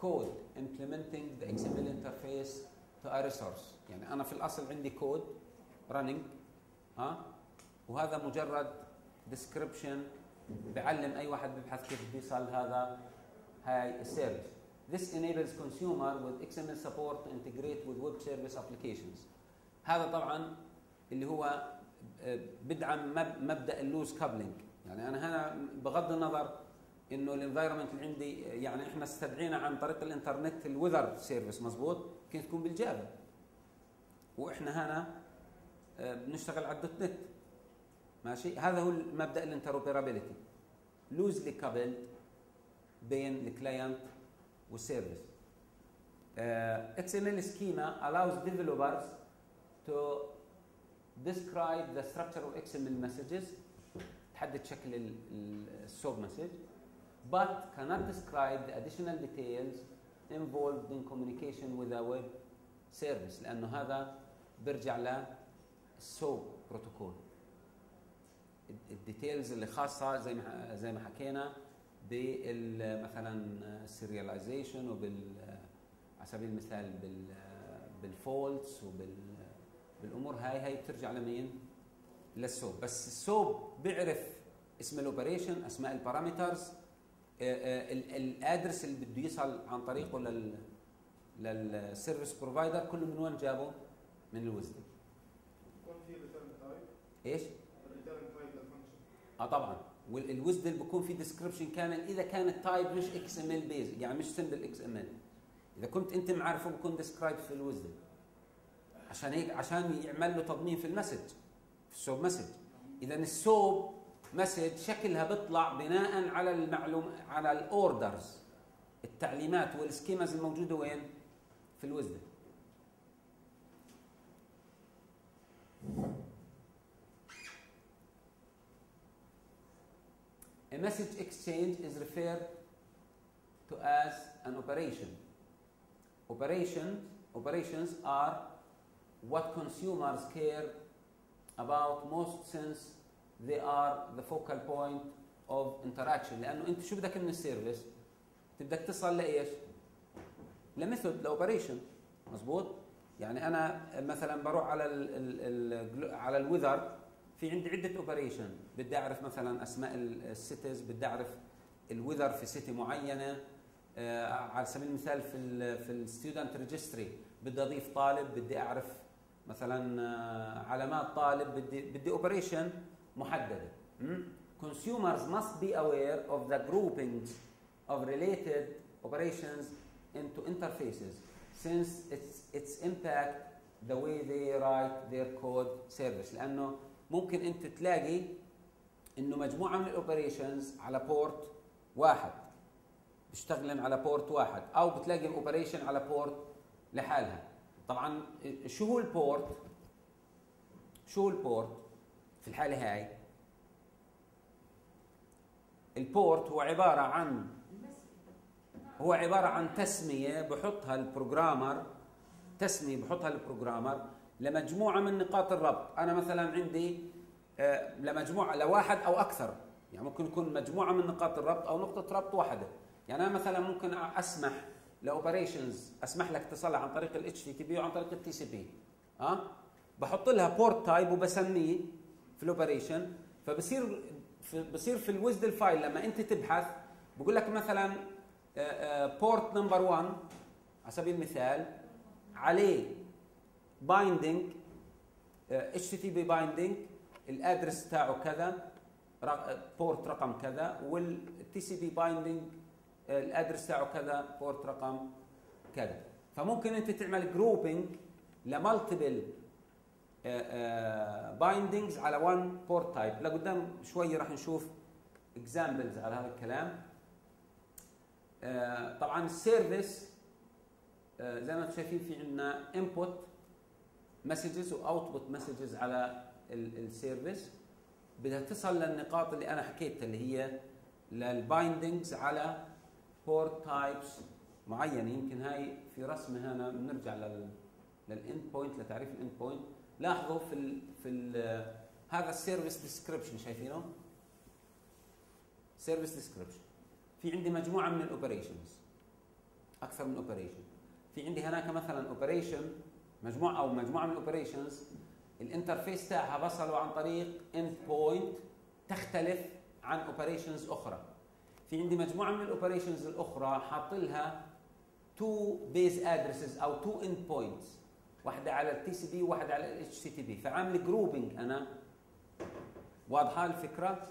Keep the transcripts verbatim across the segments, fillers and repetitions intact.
code implementing the إكس إم إل interface to a resource. يعني أنا في الأصل عندي كود running ها وهذا مجرد description بعلم أي واحد بيبحث كيف بيصل هذا هاي السيرفيس. This enables consumer with إكس إم إل support to integrate with web service applications. هذا طبعا اللي هو بدعم مبدأ اللوز كابلينج. يعني أنا هنا بغض النظر إنه الانفايرمنت اللي عندي يعني إحنا استدعينا عن طريق الإنترنت الويذر سيرفيس مزبوط كيف تكون بالجافا وإحنا هنا بنشتغل على الدوت نت ماشي. هذا هو مبدأ الانتروبيرابيلتي لوزلي كابلد بين الكلاينت والسيرفيس. إكس إم إل schema allows developers to describe the structure of إكس إم إل messages تحدد شكل السوب مسج but cannot describe the additional details involved in communication with a web service لأنه هذا برجع للسوب بروتوكول. الديتيلز اللي خاصة زي ما زي ما حكينا بال مثلا السيرياليزيشن وبال على سبيل المثال بال بالفولتس وبال بالامور هاي هاي بترجع لمين؟ للسوب. بس السوب بيعرف اسم الاوبريشن اسماء البارامترز الادرس اللي بده يصل عن طريقه لل للسيرفيس بروفايدر كله من وين جابه؟ من الوزدم. يكون في ريتيرن تايب ايش؟ الريتيرن تايب للفانكشن اه طبعا والوزدل بيكون في ديسكربشن كامل اذا كان التايب مش إكس إم إل بيز يعني مش سمبل إكس إم إل. اذا كنت انت معرفه بكون ديسكرايب في الوزدل عشان هيك عشان يعمل له تضمين في المسج في السوب مسج. اذا السوب مسج شكلها بيطلع بناء على المعلوم على الاوردرز التعليمات والسكيمز الموجوده وين؟ في الوزدل. A message exchange is referred to as an operation. Operations, operations are what consumers care about most since they are the focal point of interaction. لأنه أنت شو بدك من السيرفيس؟ بدك تصل لإيش؟ لميثود لأوبريشن مزبوط؟ يعني أنا مثلا بروح على ال ال على الويذر في عندي عدة اوبريشن بدي اعرف مثلا اسماء السيتيز بدي اعرف الويذر في سيتي معينه آه على سبيل المثال في ال في الستودنت ريجستري بدي اضيف طالب بدي اعرف مثلا آه علامات طالب بدي بدي اوبريشن محدده. consumers must be aware of the groupings of related operations into interfaces since its its impact the way they write their code service. لانه ممكن انت تلاقي انه مجموعه من الاوبريشنز على بورت واحد بيشتغلن على بورت واحد او بتلاقي الاوبريشن على بورت لحالها. طبعا شو هو البورت؟ شو هو البورت في الحاله هاي؟ البورت هو عباره عن هو عباره عن تسميه بحطها البروجرامر تسميه بحطها البروجرامر لمجموعه من نقاط الربط. انا مثلا عندي آه لمجموعه لواحد او اكثر يعني ممكن يكون مجموعه من نقاط الربط او نقطه ربط واحده. يعني انا مثلا ممكن اسمح لاوبريشنز اسمح لك تصلها عن طريق الاتش تي تي بي وعن طريق التي سي بي ها بحط لها بورت تايب وبسميه في الاوبريشن فبصير في بصير في الوزدل فايل لما انت تبحث بقول لك مثلا بورت نمبر واحد على سبيل المثال عليه بايندينج اتش تي تي بي بايندينج الادرس تاعه كذا بورت رقم كذا والتي سي بي بايندينج الادرس تاعه كذا بورت رقم كذا. فممكن انت تعمل جروبينج لمالتيبل بايندينجز على وان بورت تايب. لقدام شوي راح نشوف اكزامبلز على هذا الكلام. طبعا السيرفيس زي ما انتم شايفين في عندنا انبوت مسجز واوتبوت مسجز على السيرفيس بدها تصل للنقاط اللي انا حكيتها اللي هي للبايندينجز على بورت تايبس معينه. يمكن هاي في رسمه هنا بنرجع لل للاند بوينت لتعريف الاند بوينت. لاحظوا في ال في ال هذا السيرفيس ديسكربشن شايفينه؟ سيرفيس ديسكربشن في عندي مجموعه من الاوبريشنز اكثر من اوبريشن. في عندي هناك مثلا اوبريشن مجموعه او مجموعه من الاوبريشنز الانترفيس تاعها بصلوا عن طريق اند بوينت تختلف عن اوبريشنز اخرى. في عندي مجموعه من الاوبريشنز الاخرى حاط لها تو بيز ادرسز او تو اند بوينتس، واحده على التي سي بي وواحده على الاتش تي تي بي، فعامل جروبنج انا. واضحه الفكره؟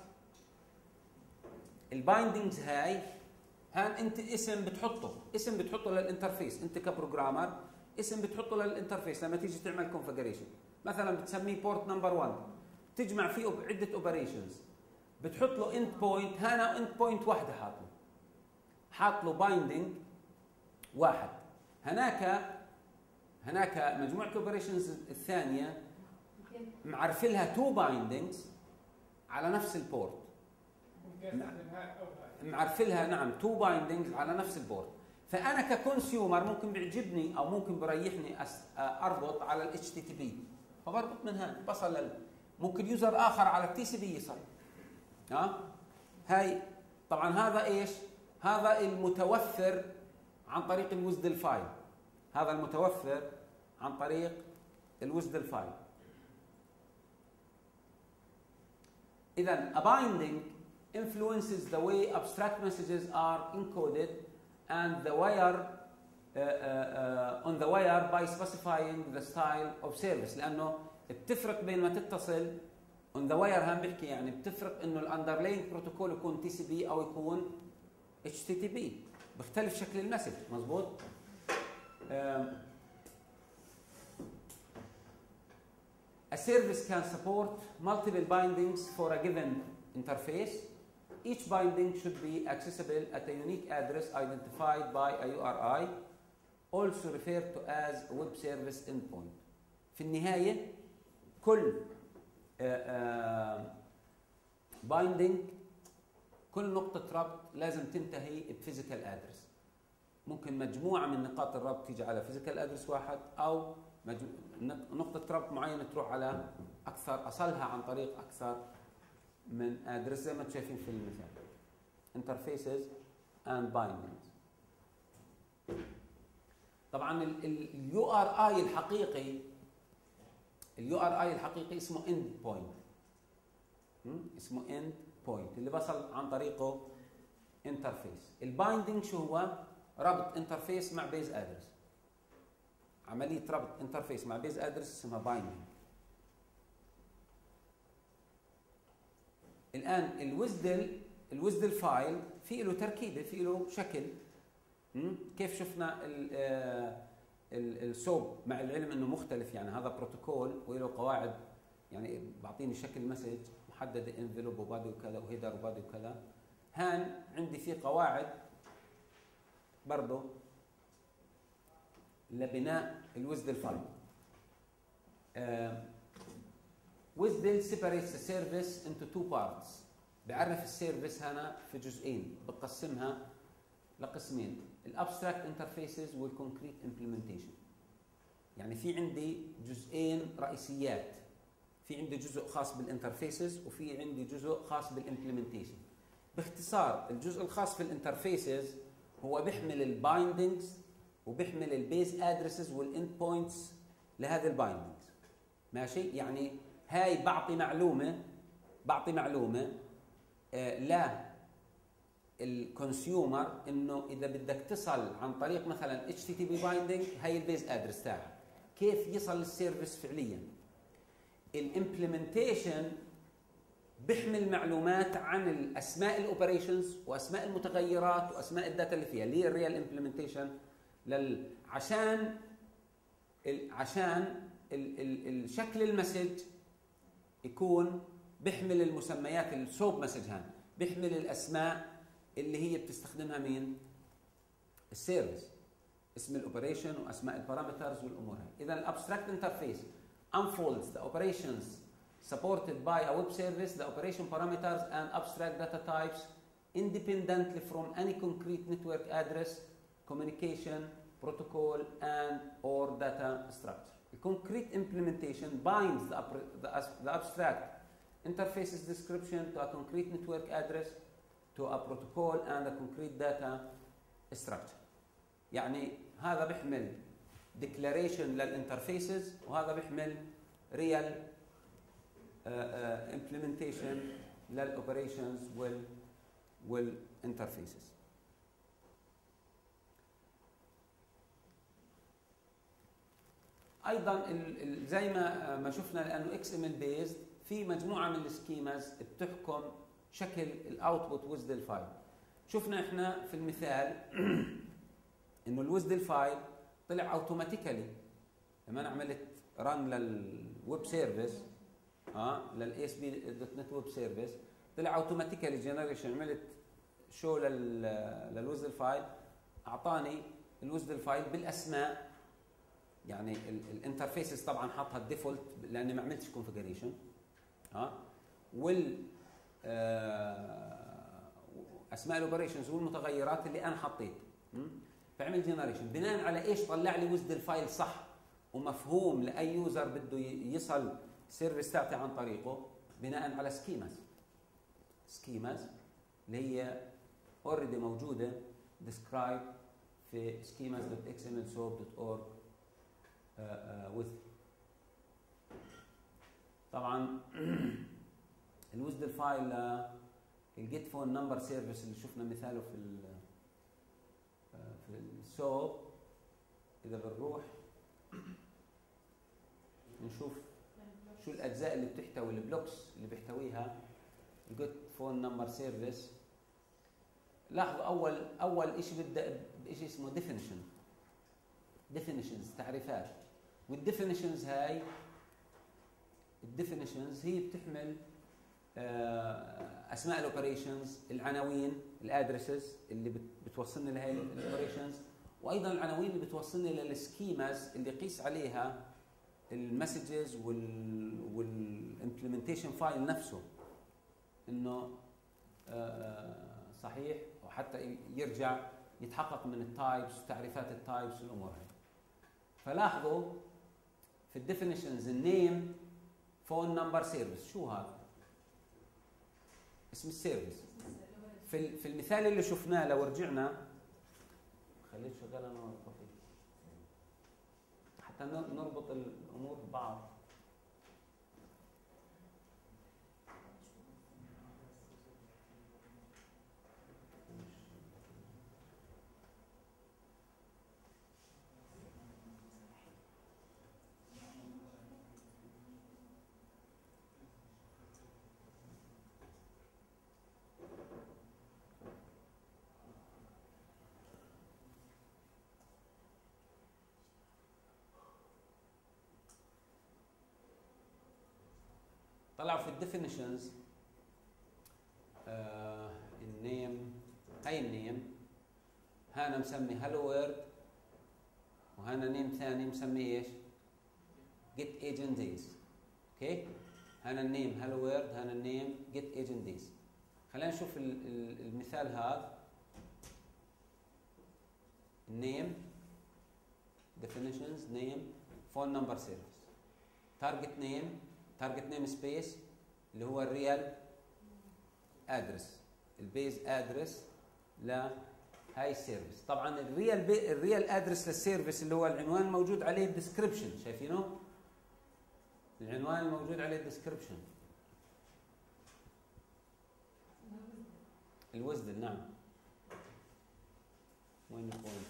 البايندنجز هاي هان انت اسم بتحطه، اسم بتحطه للانترفيس، انت كبروجرامر اسم بتحطه للانترفيس لما تيجي تعمل كونفيجريشن، مثلا بتسميه بورت نمبر واحد، تجمع فيه عده اوبريشنز، بتحط له اند بوينت، هنا اند بوينت واحده حاط له حاط له بايندنج واحد. هناك هناك مجموعه الاوبريشنز الثانيه معرف لها تو بايندنجز على نفس البورت، معرف لها نعم تو بايندنجز على نفس البورت. فانا ككونسيومر ممكن بيعجبني او ممكن بريحني اربط على الاتش تي تي بي، فبربط من هنا بصل لل ممكن يوزر اخر على التي سي بي يصل. ها هاي طبعا هذا ايش؟ هذا المتوفر عن طريق الوزدل فايل، هذا المتوفر عن طريق الوزدل فايل. اذا a binding influences the way abstract messages are encoded and the wire uh, uh, uh, on the wire by specifying the style of service. لانه بتفرق بين ما تتصل on the wire، هم بحكي يعني بتفرق انه الاندرلاين بروتوكول يكون تي سي بي او يكون اتش تي تي بي، بيختلف شكل المسج. مزبوط؟ A service can support multiple bindings for a given interface. Each binding should be accessible at a unique address identified by a U R I, also referred to as web service endpoint. في النهاية كل uh, uh, binding، كل نقطة ربط لازم تنتهي بفيزيكال ادرس. ممكن مجموعة من نقاط الربط تيجي على فيزيكال ادرس واحد، أو نقطة ربط معينة تروح على أكثر، أصلها عن طريق أكثر من ادرس زي ما انتم شايفين في المثال. Interfaces and bindings. طبعا اليو ار اي الحقيقي، اليو ار اي الحقيقي اسمه end point. اسمه end point اللي بصل عن طريقه انترفيس. البايندنج شو هو؟ ربط انترفيس مع بيز ادرس. عمليه ربط انترفيس مع بيز ادرس اسمها بايندنج. الان الوزدل الوزدل فايل في له تركيبه، في له شكل. كيف شفنا السوب، مع العلم انه مختلف، يعني هذا بروتوكول وله قواعد، يعني بعطيني شكل مسج محدده، انفلوب وبادي وكذا وهيدر وبادي وكذا. هان عندي في قواعد برضه لبناء الوزدل فايل. وزدل separates the service into two parts. بعرف السيرفيس هنا في جزئين، بقسمها لقسمين: الابستراكت انترفيسز والكونكريت امبلمنتيشن. يعني في عندي جزئين رئيسيات، في عندي جزء خاص بالانترفيسز وفي عندي جزء خاص بالامبلمنتيشن. باختصار الجزء الخاص في الانترفيسز هو بيحمل البايندنجز وبيحمل البيز ادرسز والاند بوينتس لهذه البايندنجز. ماشي؟ يعني هاي بعطي معلومه بعطي معلومه آه لا الكونسيومر انه اذا بدك تصل عن طريق مثلا اتش تي تي بي بايندنج، هاي البيز ادرس تاعها، كيف يصل للسيرفيس فعليا. الامبلمنتيشن بيحمل معلومات عن الاسماء الاوبريشنز واسماء المتغيرات واسماء الداتا اللي فيها، اللي هي الريال امبلمنتيشن لل عشان ال... عشان ال... ال... الشكل المسج يكون بيحمل المسميات. السوب مسج هان بيحمل الاسماء اللي هي بتستخدمها مين؟ السيرفيس، اسم الاوبريشن واسماء البارامترز والامور هاي. اذا الابستراكت انترفيس unfolds the operations supported by a web service, the operation parameters and abstract data types independently from any concrete network address, communication protocol and or data structure. The concrete implementation binds the, the, the abstract interface's description to a concrete network address, to a protocol and a concrete data structure. يعني هذا بيحمل declaration للانترفيسز وهذا بيحمل real uh, uh, implementation للاوبريشنز وال والانترفيسز. ايضا زي ما ما شفنا لانه اكس ام ال بيزد في مجموعه من السكيماز بتحكم شكل الاوتبوت وزد فايل. شفنا احنا في المثال انه الوزد فايل طلع اوتوماتيكالي لما انا عملت ران للويب سيرفيس اه للاي اس بي دوت نت ويب سيرفيس طلع اوتوماتيكالي جنريشن، عملت شو للوزد فايل اعطاني الوزد فايل بالاسماء، يعني الانترفيسز طبعا حاطها الديفولت لاني ما عملتش كونفيجريشن ها وال اسماء الاوبريشنز والمتغيرات اللي انا حطيتها، فعمل جنريشن بناء على ايش طلع لي وزد الفايل صح ومفهوم لاي يوزر بده يصل السيرفيس تاعتي عن طريقه بناء على سكيماز سكيماز اللي هي اوريدي موجوده ديسكرايب في سكيماز دوت اكس ام ال سوب دوت اورج with طبعا الوزد الفايل الجيت فون نمبر سيرفيس اللي شفنا مثاله في ال في السوب. اذا بنروح نشوف شو الاجزاء اللي بتحتوي البلوكس اللي بيحتويها الجيت فون نمبر سيرفيس. لاحظوا اول اول شيء بيبدا بشيء اسمه ديفينيشن ديفينيشنز تعريفات، والديفينيشنز هاي الديفينيشنز هي بتحمل اسماء الاوبريشنز، العناوين الادرسز اللي بتوصلني لهي الاوبريشنز، وايضا العناوين اللي بتوصلني للسكيماز اللي قيس عليها المسجز وال والامبلمنتيشن فايل نفسه انه صحيح، وحتى يرجع يتحقق من التايبس وتعريفات التايبس والامور هاي. فلاحظوا في الديفينيشنز النيم فون نمبر سيرفيس، شو هذا؟ اسم السيرفيس. في في المثال اللي شفناه لو رجعنا خليه شغال انا طفي حتى نربط الامور ببعض. طلعوا في الديفينيشنز آه النيم، هاي النيم هانا مسمي هالو وورد، وهانا نيم ثاني مسمي ايش؟ جيت ايجنت دايز. اوكي؟ هانا النيم هالو وورد، هانا النيم جيت ايجنت دايز. خلينا نشوف المثال هذا. النيم definitions name phone number service target name target name space اللي هو الريال ادرس البيز ادرس لهاي السيرفيس. طبعا الريال الريال ادرس للسيرفيس اللي هو العنوان الموجود عليه الديسكربشن، شايفينه؟ العنوان الموجود عليه الديسكربشن الوزن. نعم وين البوينت؟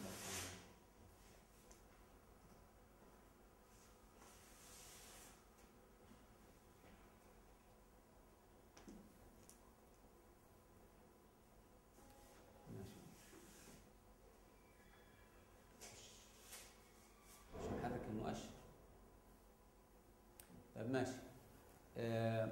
طيب ماشي. آه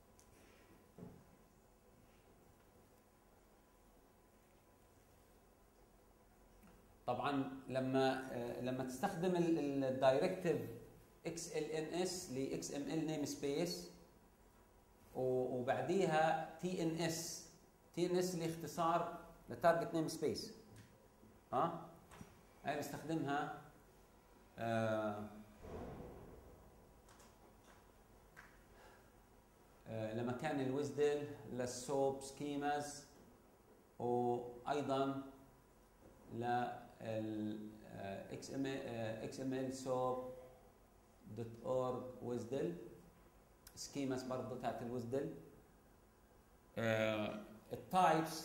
طبعا لما آه لما تستخدم الدايركتيف اكس ال ان اس ل اكس ام ال نيم سبيس وبعديها تي ان اس تي ان اس اللي اختصار لتارجت نيم سبيس، ها هاي بنستخدمها آه لما كان الوزدل للسوب سكيماز، وايضا ال اكس ام اكس ام ال سوب دوت اورج ويزدل، سكيماس برضه تاعت الويزدل. التايبس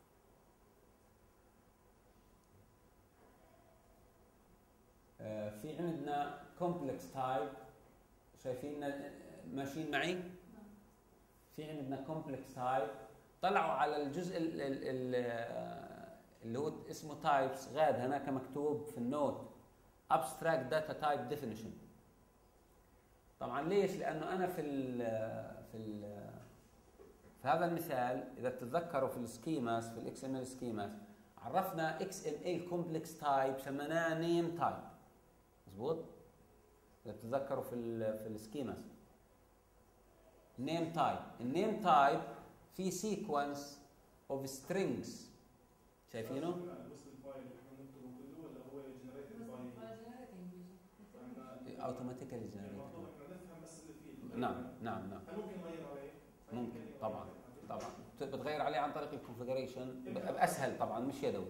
في عندنا كومبلكس تايب، شايفين ماشيين معي؟ في عندنا كومبلكس تايب، طلعوا على الجزء ال ال ال اللي هو اسمه تايبس، غاد هناك مكتوب في النوت abstract data type definition. طبعا ليش؟ لانه انا في ال في ال في هذا المثال اذا تتذكروا في السكيماس، في الاكس ام ال سكيماس عرفنا اكس ام ال كومبلكس تايب سميناه نيم تايب، مضبوط؟ اذا تتذكروا في ال في السكيماس نيم تايب، النيم تايب في سيكونس اوف سترينجز، شايفينه؟ اوتوماتيكالي جنريتد. نعم نعم نعم ممكن نغير عليه؟ ممكن طبعا طبعا بتغير عليه عن طريق الكونفجريشن، اسهل طبعا مش يدوي.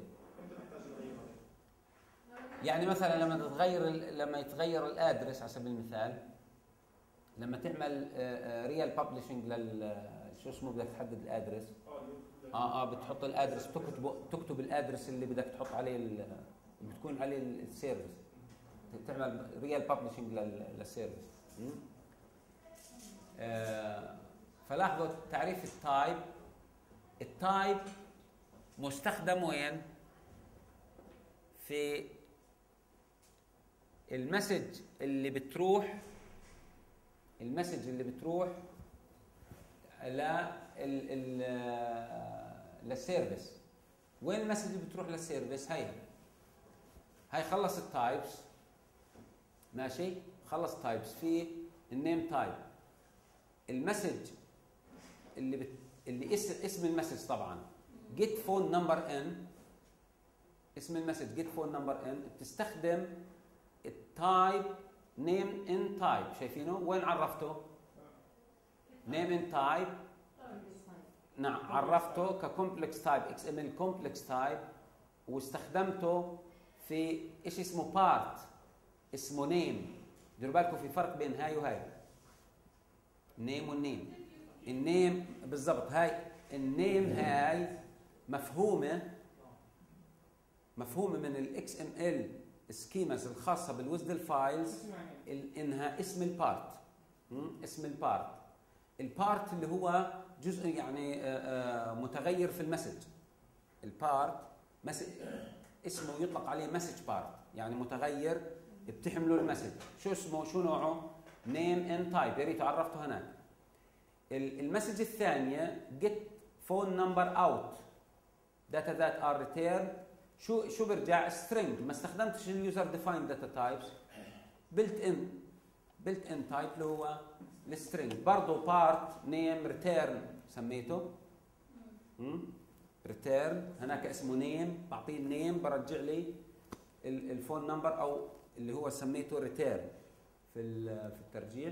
يعني مثلا لما تتغير لما يتغير الادرس على سبيل المثال، لما تعمل ريال ببلشنج لل شو اسمه بدك تحدد الادرس، اه اه بتحط الادرس، تكتب تكتب الادرس اللي بدك تحط عليه اللي بتكون عليه السيرفيس، تعمل ريال ببلشنج للسيرفيس. آه فلاحظوا تعريف التايب، التايب مستخدم وين؟ في المسج اللي بتروح المسج اللي بتروح ل ال للسيرفيس. وين المسج اللي بتروح للسيرفيس؟ هي هي خلص التايبس، ماشي، خلص تايبس في النيم تايب. المسج اللي بت... اللي اسم اسم المسج طبعا get phone number in، اسم المسج get phone number in بتستخدم التايب name in type، شايفينه؟ وين عرفته؟ name in type، نعم عرفته ككومبلكس تايب اكس ام ال كومبلكس تايب، واستخدمته في شيء اسمه بارت اسمه نيم. ديروا بالكم في فرق بين هاي وهاي، نيم والنيم. النيم بالضبط، هاي النيم هاي مفهومه مفهومه من الاكس ام ال سكيماز الخاصه بالويزدل فايلز، انها اسم البارت، اسم البارت. البارت اللي هو جزء يعني متغير في المسج. البارت اسمه يطلق عليه مسج بارت، يعني متغير بتحمله المسج. شو اسمه؟ شو نوعه؟ نيم ان تايب، يا ريت عرفته هناك. المسج الثانيه get phone number out data that are returned، شو شو برجع؟ string. ما استخدمتش اليوزر ديفايند داتا تايبس، built in built in تايب اللي هو السترينج. برضه بارت نيم ريتيرن سميته ريتيرن، هناك اسمه نيم، بعطيه النيم برجع لي الفون نمبر او اللي هو سميته ريتيرن في في الترجيع.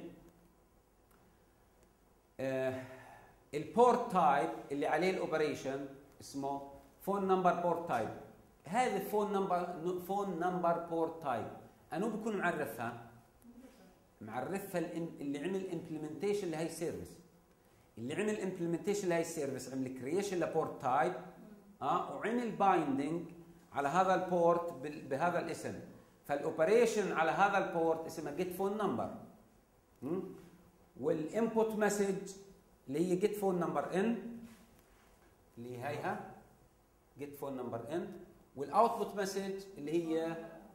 آه البورت تايب اللي عليه الاوبريشن اسمه فون نمبر بورت تايب. هذا فون نمبر فون نمبر بورت تايب انو بكون معرفها؟ معرفها اللي عمل امبلمنتيشن لهي السيرفيس، اللي عمل امبلمنتيشن لهي السيرفيس عمل كرييشن لبورت تايب، اه وعمل بايندينج على هذا البورت بهذا الاسم. فالاوبريشن على هذا البورت اسمها جيت فون نمبر، والانبوت مسج اللي هي جيت فون نمبر ان اللي هيها جيت فون نمبر ان، والاوتبوت مسج اللي هي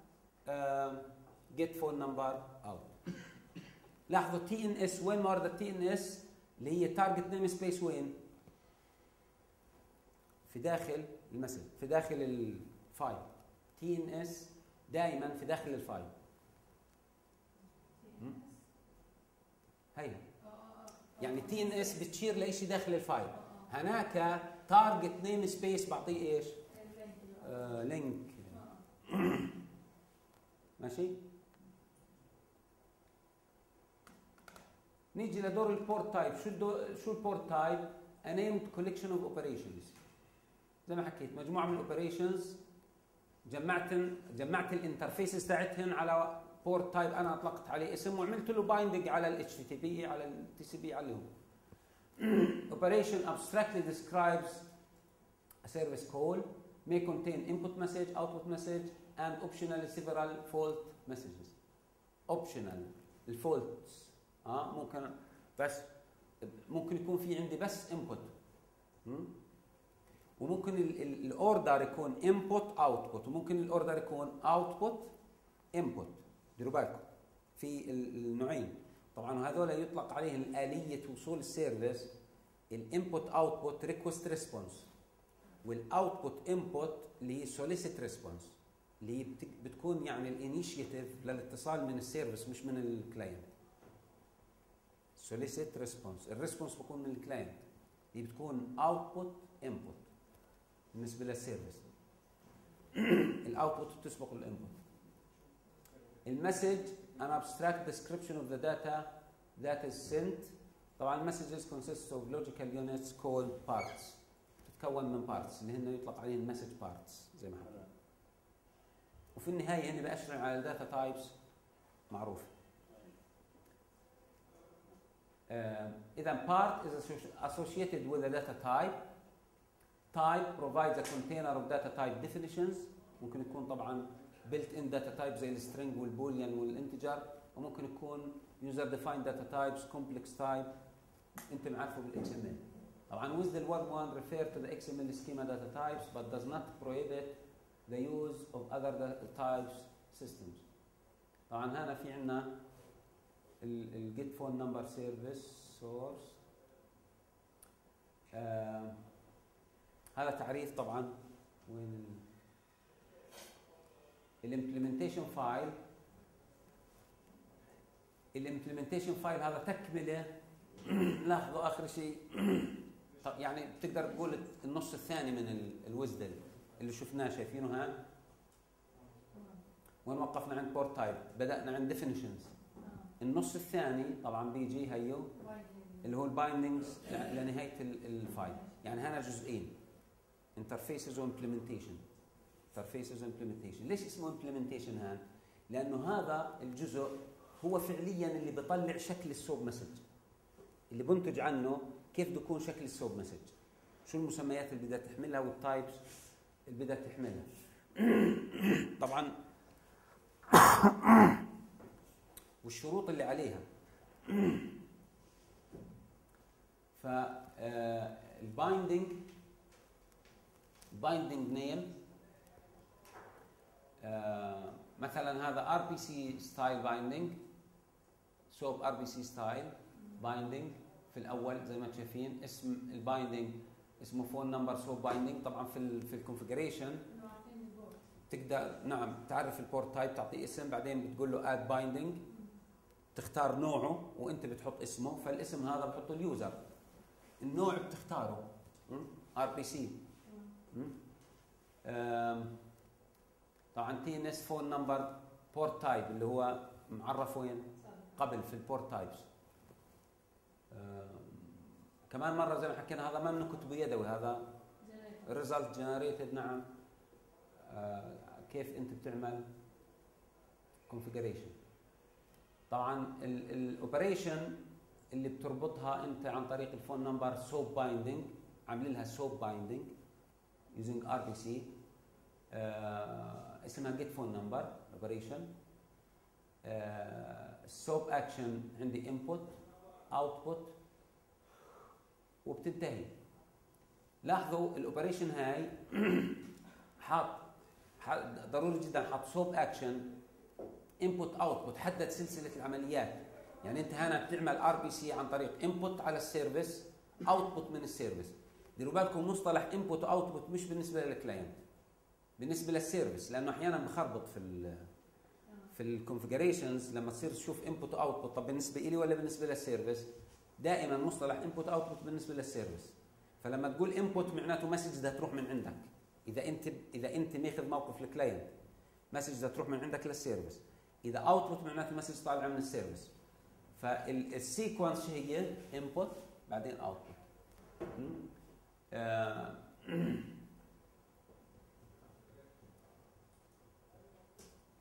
جيت فون نمبر اوت. لاحظوا تي ان اس وين مارد التي ان اس اللي هي تارجت نيم سبيس، وين؟ في داخل المسج، في داخل الفايل. تي ان اس دائما في داخل الفايل. هي يعني تي ان اس بتشير لشيء داخل الفايل. هناك تارجت نيم سبيس بعطيه ايش؟ آه لينك. ماشي؟ نيجي لدور البورت تايب. شو الدور شو البورت تايب؟ A named collection of operations. زي ما حكيت مجموعه من الاوبريشنز جمعت جمعت الانترفيسز تاعتهن على بورت تايب انا اطلقت عليه اسم وعملت له بايندنج على ال إتش تي تي بي على ال تي سي بي عليهم. Operation abstractly describes a service call may contain input message, output message and optionally several fault messages. optional الفولتس اه ممكن بس ممكن يكون في عندي بس input وممكن الاوردر يكون input output وممكن الاوردر يكون output input. ديروا بالكم في النوعين طبعا هذول يطلق عليهم آلية وصول السيرفيس الانبوت اوتبوت ريكوست ريسبونس والاوتبوت انبوت اللي هي سوليسيت ريسبونس اللي هي بتكون يعني الانيشيتيف للاتصال من السيرفيس مش من الكلاينت. سوليسيت ريسبونس الريسبونس بكون من الكلاينت اللي بتكون اوتبوت انبوت بالنسبه للسيرفيس. الاوتبوت بتسبق الانبوت. المسج an abstract description of the data that is sent. طبعا messages consists of logical units called parts. تتكون من parts اللي هن يطلق عليهم message parts زي ما حكينا. وفي النهايه هن بأشرع على data types معروفه. إذا part is associated with a data type. Type provides a container of data type definitions. ممكن يكون طبعا built in data type زي السترينج والبوليان والانتجر وممكن يكون user defined data types complex type انت معرفه بالاكس ام ال. طبعا with the word one refer to the إكس إم إل schema data types but does not prohibit the use of other data types systems. طبعا هنا في عندنا ال get phone number service source. آه هذا تعريف طبعا وين الامبلمنتيشن فايل. الامبلمنتيشن فايل هذا تكمله. لاحظوا اخر شيء يعني بتقدر تقول النص الثاني من الوزدل اللي شفناه شايفينه ها وين وقفنا عند بورت تايب بدانا عند ديفينيشنز. النص الثاني طبعا بيجي هيو اللي هو البايندنجز لنهايه الفايل. يعني هنا جزئين انترفيسز وامبلمنتيشن. interfaces implementation. ليش اسمه implementation هان؟ لأنه هذا الجزء هو فعليا اللي بيطلع شكل السوب مسج اللي بنتج عنه كيف بيكون شكل السوب مسج، شو المسميات اللي بدها تحملها والتايبس اللي بدها تحملها. طبعا والشروط اللي عليها. فالبايندنج بايندنج نيم آه مثلا هذا ار بي سي ستايل بايندنج سوب ار بي سي ستايل بايندنج في الاول زي ما انتم شايفين. اسم البايندنج اسمه فون نمبر سوب بايندنج. طبعا في ال في الكونفيجريشن تقدر نعم تعرف البورت تايب تعطيه اسم بعدين بتقول له اد بايندنج تختار نوعه وانت بتحط اسمه. فالاسم هذا بحطه اليوزر. النوع بتختاره ار بي سي. طبعا تي ان اس فون نمبر بورت تايب اللي هو معرف وين قبل في البورت تايبس. كمان مره زي ما حكينا هذا ما منه كتب يدوي هذا ريزلت جنريتد. نعم آه كيف انت بتعمل كونفيجريشن. طبعا الاوبريشن اللي بتربطها انت عن طريق الفون نمبر سوب بايندنج عاملين لها سوب بايندنج يوزنج ار بي سي اسمها جيت فون نمبر اوبريشن. السوب اكشن عندي انبوت اوتبوت وبتنتهي. لاحظوا الاوبريشن هاي حاط ضروري جدا حط سوب اكشن انبوت اوتبوت حدد سلسله العمليات. يعني انت هنا بتعمل ار بي سي عن طريق انبوت على السيرفيس اوتبوت من السيرفيس. ديروا بالكم مصطلح انبوت واوتبوت مش بالنسبه للكلاينت بالنسبه للسيرفيس لانه احيانا بخربط في ال في الكونفيجريشنز لما تصير تشوف انبوت اوتبوت. طب بالنسبه لي ولا بالنسبه للسيرفيس؟ دائما مصطلح انبوت اوتبوت بالنسبه للسيرفيس. فلما تقول انبوت معناته مسج بدها تروح من عندك اذا انت اذا انت ماخذ موقف الكلاينت مسج بدها تروح من عندك للسيرفيس. اذا اوتبوت معناته مسج طالعه من السيرفيس. فالسيكونس هي انبوت بعدين اوتبوت.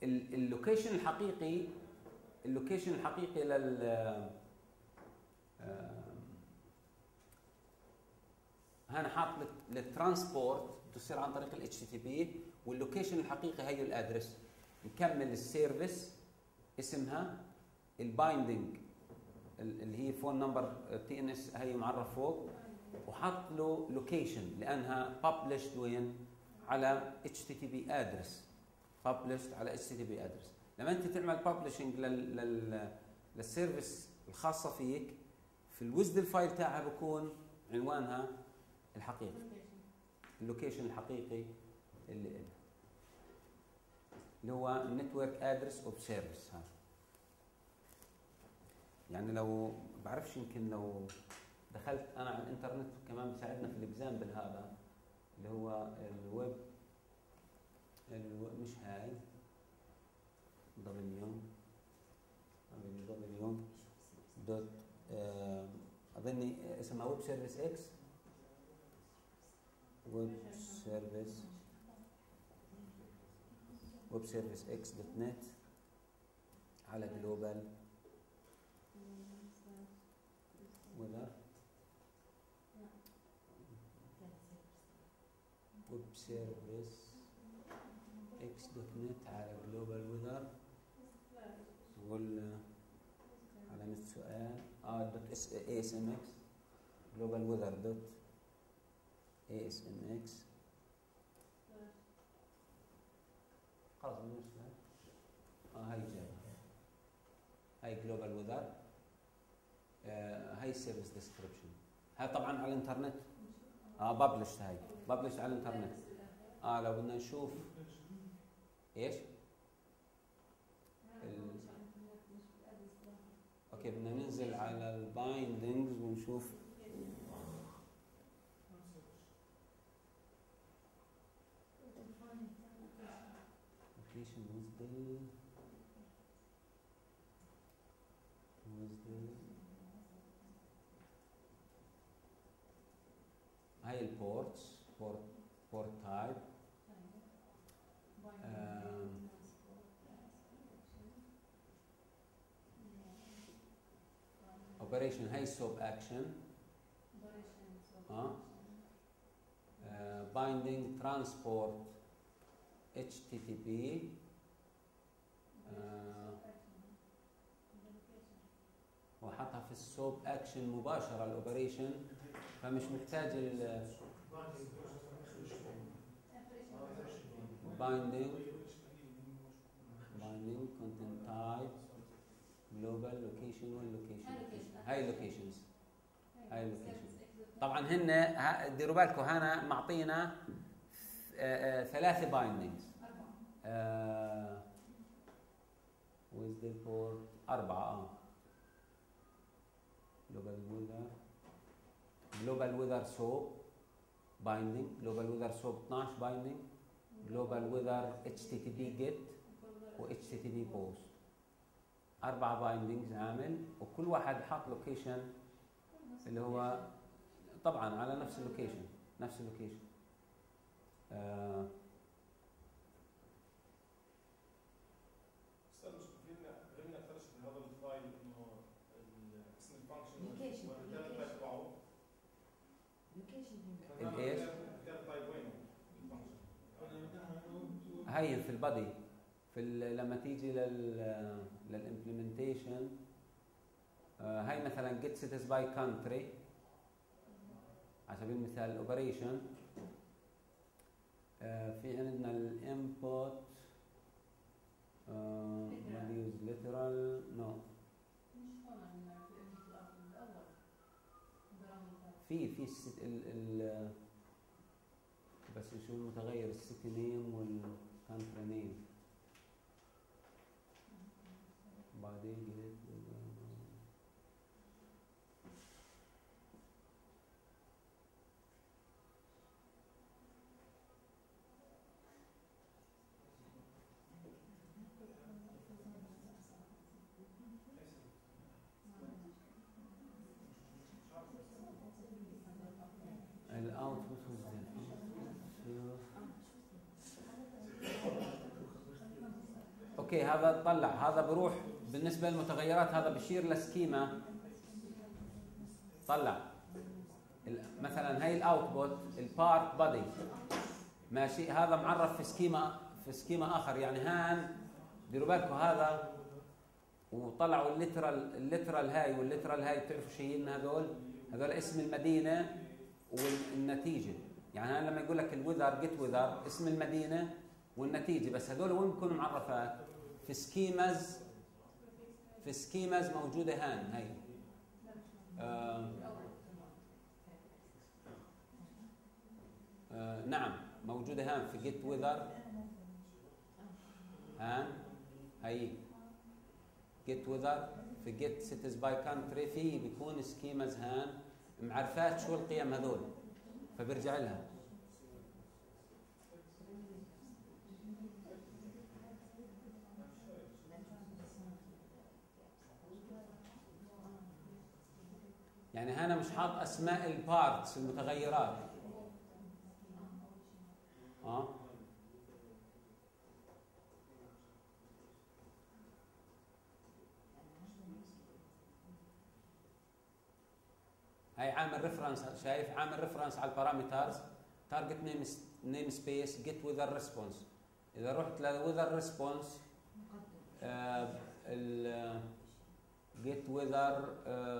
اللوكيشن الحقيقي اللوكيشن الحقيقي لل هنا حاط للترانسبورت تصير عن طريق ال إتش تي تي بي، واللوكيشن الحقيقي هي الادرس. نكمل السيرفيس اسمها البايندنج اللي هي فون نمبر تي ان اس هي معرف فوق، وحط له لوكيشن لانها ببلشد وين على إتش تي تي بي ادرس، ببلشد على إتش تي تي بي ادرس. لما انت تعمل ببلشنج لل لل للسيرفيس الخاصه فيك في الوزد فايل تاعها بكون عنوانها الحقيقي، اللوكيشن الحقيقي اللي اللي هو النتورك ادرس اوف سيرفيس. هذا يعني لو بعرفش يمكن لو دخلت انا على الانترنت كمان بيساعدنا في الاكزامبل هذا اللي هو الويب الويب مش هاي دبليو دبليو دوت اظني اسمها ويب سيرفيس اكس، ويب سيرفيس ويب سيرفيس اكس دوت نت على جلوبال وذر ويب سيرفيس اكس دوت نت على جلوبال وذر وال علامة سؤال اه دوت اس اي اس ام اكس جلوبال وذر دوت اي اس ام اكس خلاص بالنسبة اه هاي جاية هاي جلوبال وذر آه هاي السيرفيس ديسكريبشن. هاي طبعا على الانترنت اه ببلش هاي ببلش على الانترنت. اه لو بدنا نشوف ايش ال... اوكي بدنا ننزل على البايندنجز ونشوف application وزدل وزدل هاي البورتس بورت بورت تايب اوبريشن هاي سوب اكشن اه بايندينج ترانسبورت إتش تي تي بي وحطها في السوب اكشن مباشره الاوبريشن، فمش محتاج ال بايندينج بايندينج كونتنت تايب جلوبال لوكيشن واللوكيشن هاي اللوكيشنز هاي اللوكيشنز طبعا هن ديروا بالكم هنا معطينا ثلاثه بايندينجز with the port أربعة اه global weather global weather soap binding global weather soap اثناشر binding global weather إتش تي تي بي get و إتش تي تي بي post أربعة بايندينجز عامل، وكل واحد حاط لوكيشن اللي هو طبعا على نفس اللوكيشن نفس اللوكيشن. آه استاذ مش فينا غير نكترش في هذا الفايل انه اسم الفانكشن والريتيرن تايب تبعه الايش؟ الريتيرن تايب وينه الفانكشن هي في البادي في لما تيجي لل للامبلمنتيشن آه هاي مثلا get cities by country على سبيل المثال الاوبريشن آه في عندنا الانبوت آه use literal no في في الست ال ال بس شو المتغير السيتي نيم والكانتري نيم بعدين جيت الاوتبوت اوكي هذا طلع، هذا بروح بالنسبه للمتغيرات، هذا بشير لسكيما طلع مثلا هي الاوتبوت البارت بادي ماشي، هذا معرف في سكيما في سكيما اخر. يعني هان ديروا بالكم هذا، وطلعوا الليترال الليترال هاي والليترال هاي، بتعرفوا شيء هذول؟ هذول اسم المدينه والنتيجه. يعني هان لما يقول لك الوذر جيت وذر اسم المدينه والنتيجه، بس هذول وين بيكونوا معرفات؟ في سكيماز في سكيماز موجوده هان هي آه آه نعم موجوده هان في جيت وذر هان هي جيت وذر في جيت سيتيز باي كانتري، في بيكون سكيماز هان معرفات شو القيم هذول، فبرجع لها. يعني هنا مش حاط اسماء البارتس المتغيرات اه هاي عامل ريفرنس، شايف عامل ريفرنس على البارامترز تارجت نيم نيم سبيس جيت وذر ريسبونس. اذا رحت للوذر ريسبونس ال جيت وذر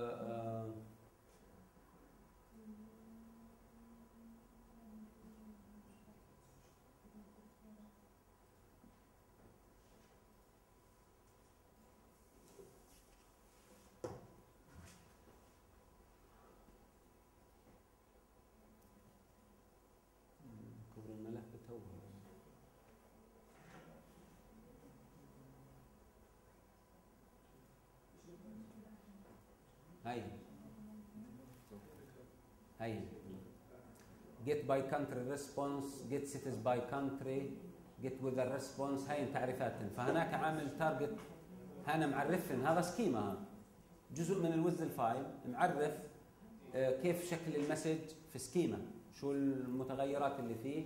هاي هاي get by country response get cities by country get weather response، هاي تعريفاتن. فهناك عامل تارجت هنا معرفن، هذا سكيما جزء من الويز الفايل معرف كيف شكل المسج في سكيما، شو المتغيرات اللي فيه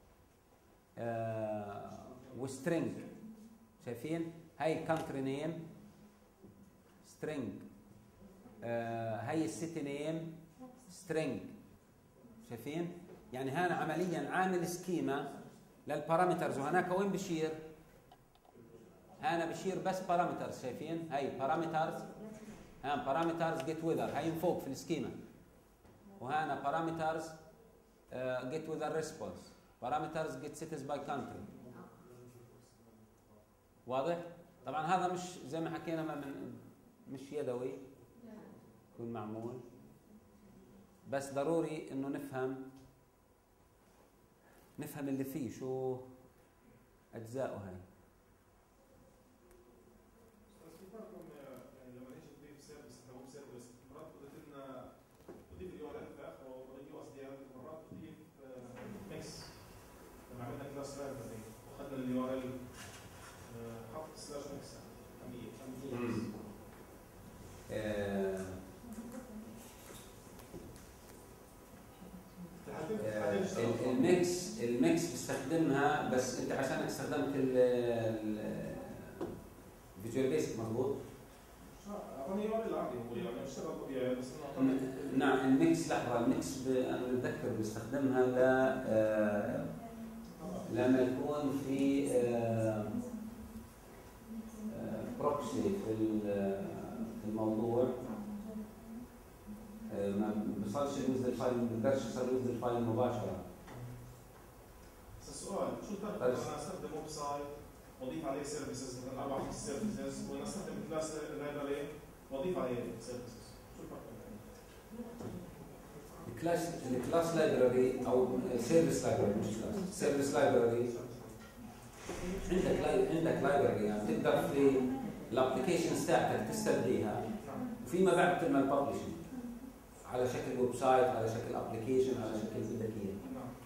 وسترينج. شايفين هاي country name string، آه هاي السيتي نيم سترينج. شايفين؟ يعني هنا عمليا عامل سكيما للبارامترز، وهناك وين بشير؟ هنا بشير بس بارامترز. شايفين؟ هاي بارامترز، ها بارامترز جيت وذر هاي من فوق في السكيما، وهنا بارامترز جيت وذر ريسبونس، بارامترز جيت سيتيز باي كانتري. واضح؟ طبعا هذا مش زي ما حكينا ما من مش يدوي، يكون معمول، بس ضروري انه نفهم نفهم اللي فيه شو اجزاؤه. هاي بس في فرق يعني لما نيجي نضيف سيرفيس او ويب سيرفيس، مرات بضيف لنا بضيف اليو ار ال في اخره وبضيف يو اس دي ال، مرات بضيف ميكس. لما عملنا كلاس لايبرري واخذنا اليو ار ال حط سلاش ميكس الميكس الميكس بستخدمها، بس انت عشان استخدمت الفيجوال بيسك مضبوط؟ نعم الميكس، لحظه الميكس انا بتذكر بستخدمها ل آه لما يكون في آه آه بروكسي في في الموضوع، آه ما بيوصلش الويز الفايل، ما بيقدرش يوصل الويز الفايل مباشره. بس السؤال شو الفرق بين انا استخدم ويب سايت واضيف عليه سيرفيسز مثلا اربع خمس سيرفيسز، وانا استخدم كلاس لايبرري واضيف عليه سيرفيسز؟ شو الفرق بينهم؟ الكلاس الكلاس لايبرري او سيرفيس لايبرري، مش كلاس سيرفيس لايبرري، عندك لاي... عندك لايبرري يعني تقدر في الابلكيشنز تاعتك تستخدمها، وفيما بعد تعمل ببلشنج على شكل ويب سايت، على شكل ابلكيشن، على شكل بدك اياه.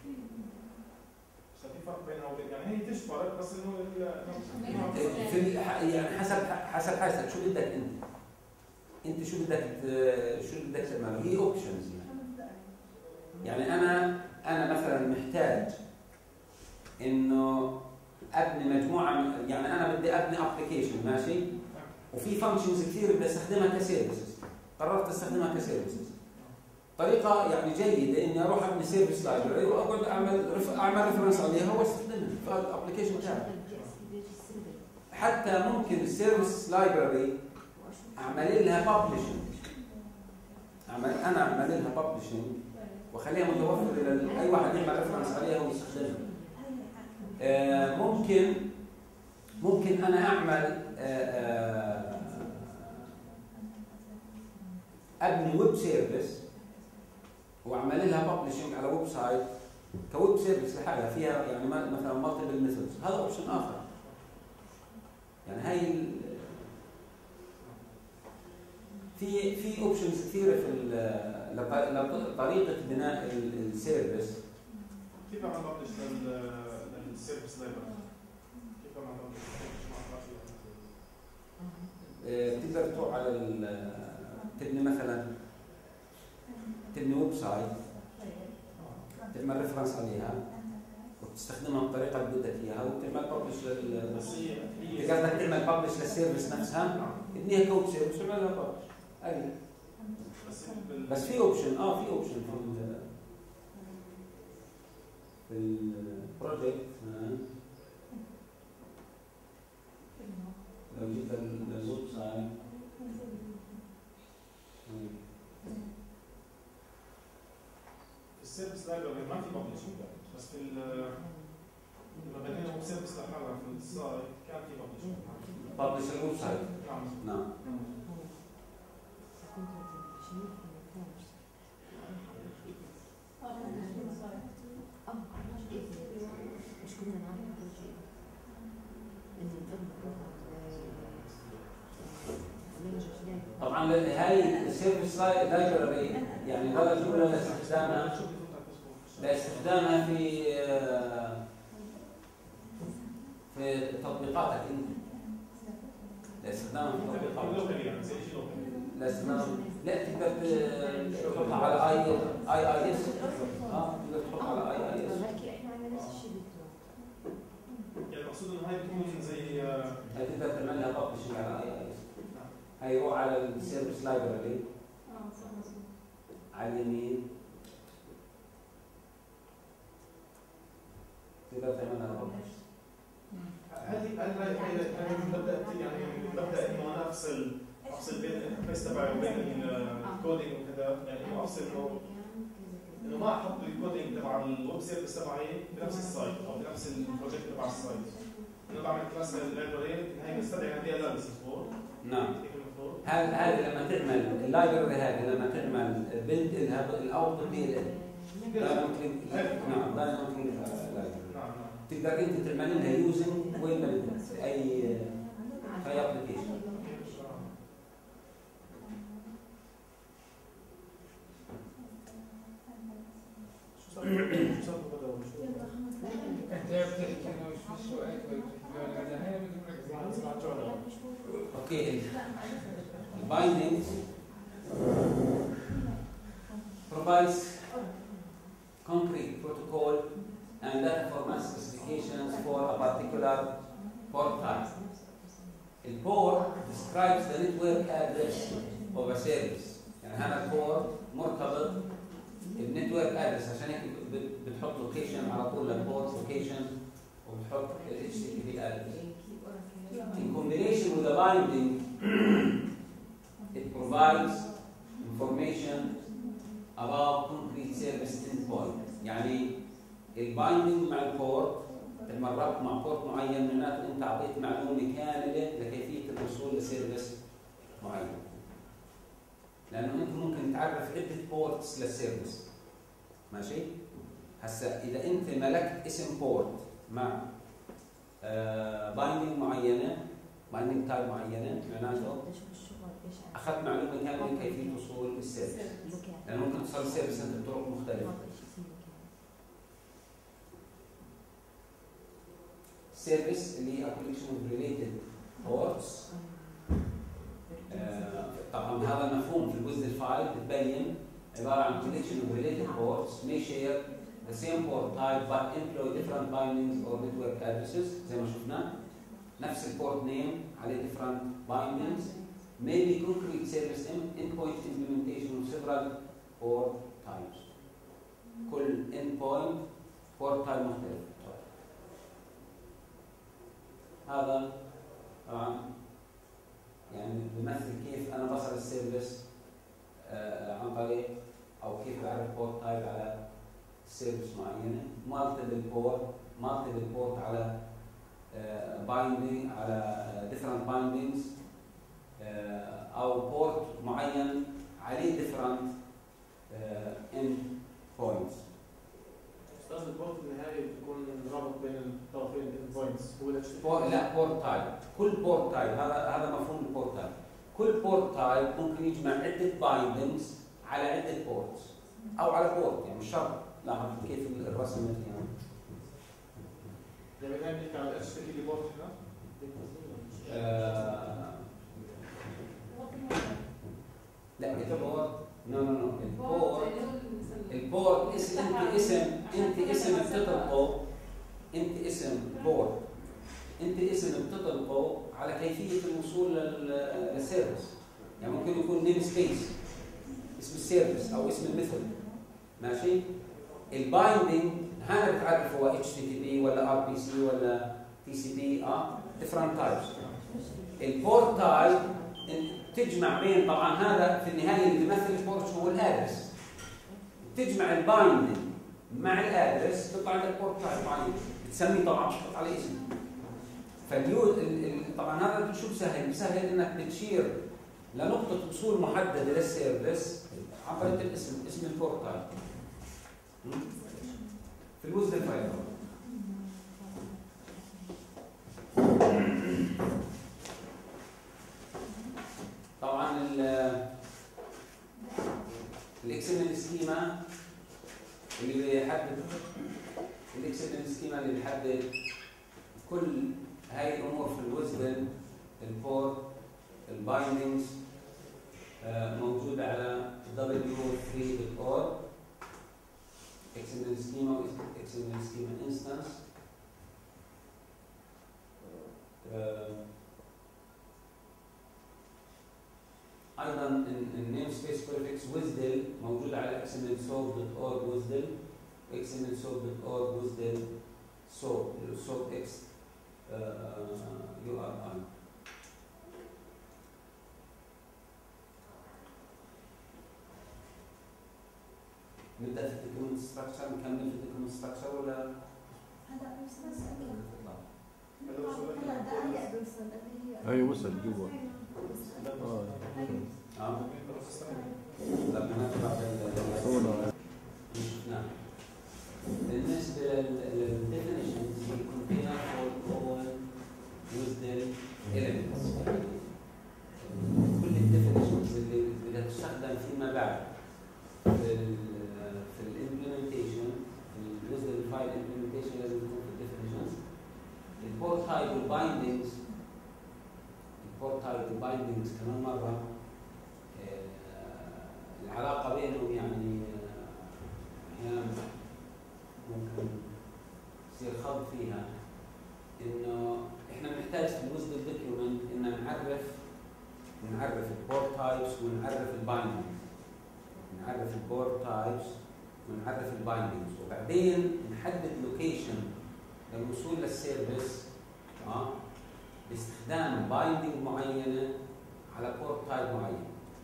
في فرق بينها وبين يعني هي تشترك بس انه في يعني حسب حسب حسب شو بدك انت انت شو بدك شو بدك تعمل. هي اوبشنز يعني يعني انا انا مثلا محتاج انه ابني مجموعه من يعني انا بدي ابني ابلكيشن ماشي وفي فانكشنز كثير بدي استخدمها كسيرفيسز قررت استخدمها كسيرفيسز طريقه يعني جيده اني اروح ابني سيرفيس لايبرري واقعد اعمل رف... اعمل ريفرنس عليها واستخدمها في الابلكيشن تاعي. حتى ممكن السيرفيس لايبرري اعمل لها ببلشنج اعمل انا اعمل لها ببلشنج واخليها متوفره لاي واحد يعمل ريفرنس عليها ويستخدمها. آه ممكن ممكن انا اعمل آه آه ابني ويب سيرفيس واعمل لها ببلشنج على ويب سايت كويب سيرفيس لحالها فيها يعني مثلا مالتيبل ميثودز. هذا اوبشن اخر. يعني هاي في في اوبشنز كثيره في لطريقه بناء السيرفيس. كيف اعمل ببلش للسيرفيس لايبرري؟ كيف اعمل ببلش؟ بتقدر تروح على تبني مثلا تبني ويب سايت تعمل ريفرنس عليها وتستخدمها بالطريقه اللي بدك اياها وتعمل ببلش لل بس هي هي بدك تعمل ببلش للسيرفيس نفسها تبنيها كويب سيرفيس تعمل لها ببلش عادي. بس بس في اوبشن اه في اوبشن في ال في البروجكت لو جيت للويب سايت السيرفيس لايبرري ما في ببلشنج بس في لما بدينا ويب سيرفيس لحالها في السايت كان في ببلشنج. ببلش الويب سايت. نعم نعم. طبعا هاي السيرفيس لايبرري يعني درجه اولى لاستخدامها لاستخدامها في في تطبيقاتك انت لاستخدامها في تطبيقاتك لاستخدام لا تقدر تحطها على اي اي اي اس اه تقدر تحطها على اي اي اس. يعني المقصود انه هاي بتكون زي هاي تقدر تعمل لها ببلشنج على اي اي اس. هاي روح على السيرفيس لايبرري على اليمين تقدر تعمل لها ببلش. هل هل هاي هاي ببدا يعني ببدا انه انا افصل افصل بين الانترفيس تبعي وبين الكودينج وكذا يعني انه افصل انه انه ما احط الكودينج تبع الويب سيرفيس تبعي بنفس السايت او بنفس البروجكت تبع السايت. انه بعمل كلاس لايبرري هي بستدعي عندي اناليسيس فور. نعم. هذا هذا لما تعمل اللايبرري هذه لما تعمل بيلد لها الاوتبوت دي دايناميك نعم دايناميك لايبرري. تقدر انت تعمل لها يوزنج وين ما بدك في اي في اي ابلكيشن. انت بتحكي انه شو شو اوكي bindings provides concrete protocol and data format specifications for a particular port type. The port describes the network address of a service. يعني هذا البورت مرتبط بالنتورك ادرس عشان هيك بتحط لوكيشن على طول للبورت لوكيشن وبتحط ال إتش تي تي بي address. In combination with the binding, it provides information about concrete service endpoint. يعني البايندنج مع البورت لما ربط مع بورت معين معناته انت اعطيت معلومه كامله لكيفيه الوصول لسيرفيس معين. لانه انت ممكن تعرف عده بورتس للسيرفيس. ماشي؟ هسا اذا انت ملكت اسم بورت مع بايندنج معينه بايندنج تايب معينه معناته اخذت معلومه كامله كيفيه الوصول للسيرفيس. لانه ممكن توصل للسيرفيس انت بطرق مختلفه. سيرفيس اللي هي كوليكشن اوف ريليتد بورتس. طبعا هذا المفهوم في الجزء الفايل بتبين عباره عن collection of related ports may share the same port type but employ different bindings or network addresses زي ما شفنا. نفس البورت نيم عليه different bindings. Maybe concrete service endpoint implementation of several port types. كل endpoint port type مختلف. هذا طبعا يعني بيمثل كيف انا بصل السيرفيس آه عن طريق او كيف بعرف بورت تايب على سيرفيس معينه. مالتيبل بورت مالتيبل بورت على بايندينج uh, على ديفرنت uh, بايندينجز uh, او بورت معين عليه ديفرنت اند بوينتس. استاذ البورت النهائي بيكون رابط بين الطرفين الاند بوينتس هو بور لا بورت تايب. كل بورت تايب هذا هذا مفهوم البورت تايب. كل بورت تايب ممكن يجمع عده بايندينجز على عده بورتس او على بورت، يعني مش شرط. لاحظ كيف الرسم يعني. يعني بدنا نحكي على الاتش تي تي بي بورت هنا. لا البورت نو نو نو البورت البورت اسم انت اسم انت اسم بتطلقه انت اسم بورت انت اسم بتطلقه على كيفيه الوصول للسيرفيس. يعني ممكن يكون نيم سبيس اسم السيرفيس او اسم الميثود ماشي. البايندينج هذا بتعرف هو اتش تي تي بي ولا ار بي سي ولا تي سي بي اه ديفرنت تايبس. البورت تايب تجمع بين طبعا هذا في النهايه اللي بيمثل البورت هو الادرس. تجمع البايندينج مع الادرس تطلع لك بورت تايب معين بتسميه طبعا بتحط عليه اسم. فاليو طبعا هذا شو بسهل؟ بسهل انك بتشير لنقطه وصول محدده للسيرفيس عن طريق الاسم اسم البورت تايب في الوزن فايل. طبعا الاكسمنت سكيما اللي بيحدد الاكسمنت سكيما اللي بيحدد كل هاي الامور في الوزن البورت البايندينجز موجود على دبليو ثري دوت أورج. X M L schema is X M L schema instance. Uh, ايضا النيم سبيس بريفكس ويزدل موجود على إكس إم إل سوب دوت أورج ويزدل إكس إم إل سوب دوت أورج ويزدل سوب سوب اكس يو ار اي. نبدا في الدوكيومنت ستراكشر. نكمل في الدوكيومنت ستراكشر ولا هذا بس ايوه وصل جوا. اه اه لما نطلع نعم. بالنسبه للديفينيشنز الكونتينر فور اول ويزدل اليمنتس. كل الديفينيشنز اللي بدها تستخدم فيما بعد في في الامبلمنتيشن في الويزدل فايل امبلمنتيشن لازم يكون في الديفينيشنز. البورت تايب والبايندينجز البورت تايب والبايندينجز كمان مره العلاقه بينهم يعني احيانا ممكن يصير خلط فيها. انه احنا بنحتاج في الوزن دوكيومنت ان نعرف نعرف البورت تايبس ونعرف البايندينجز. نعرف البورت تايبس ونعرف البايندينجز وبعدين نحدد لوكيشن للوصول للسيرفيس اه باستخدام بايندينج معينه على بورت تايب معين.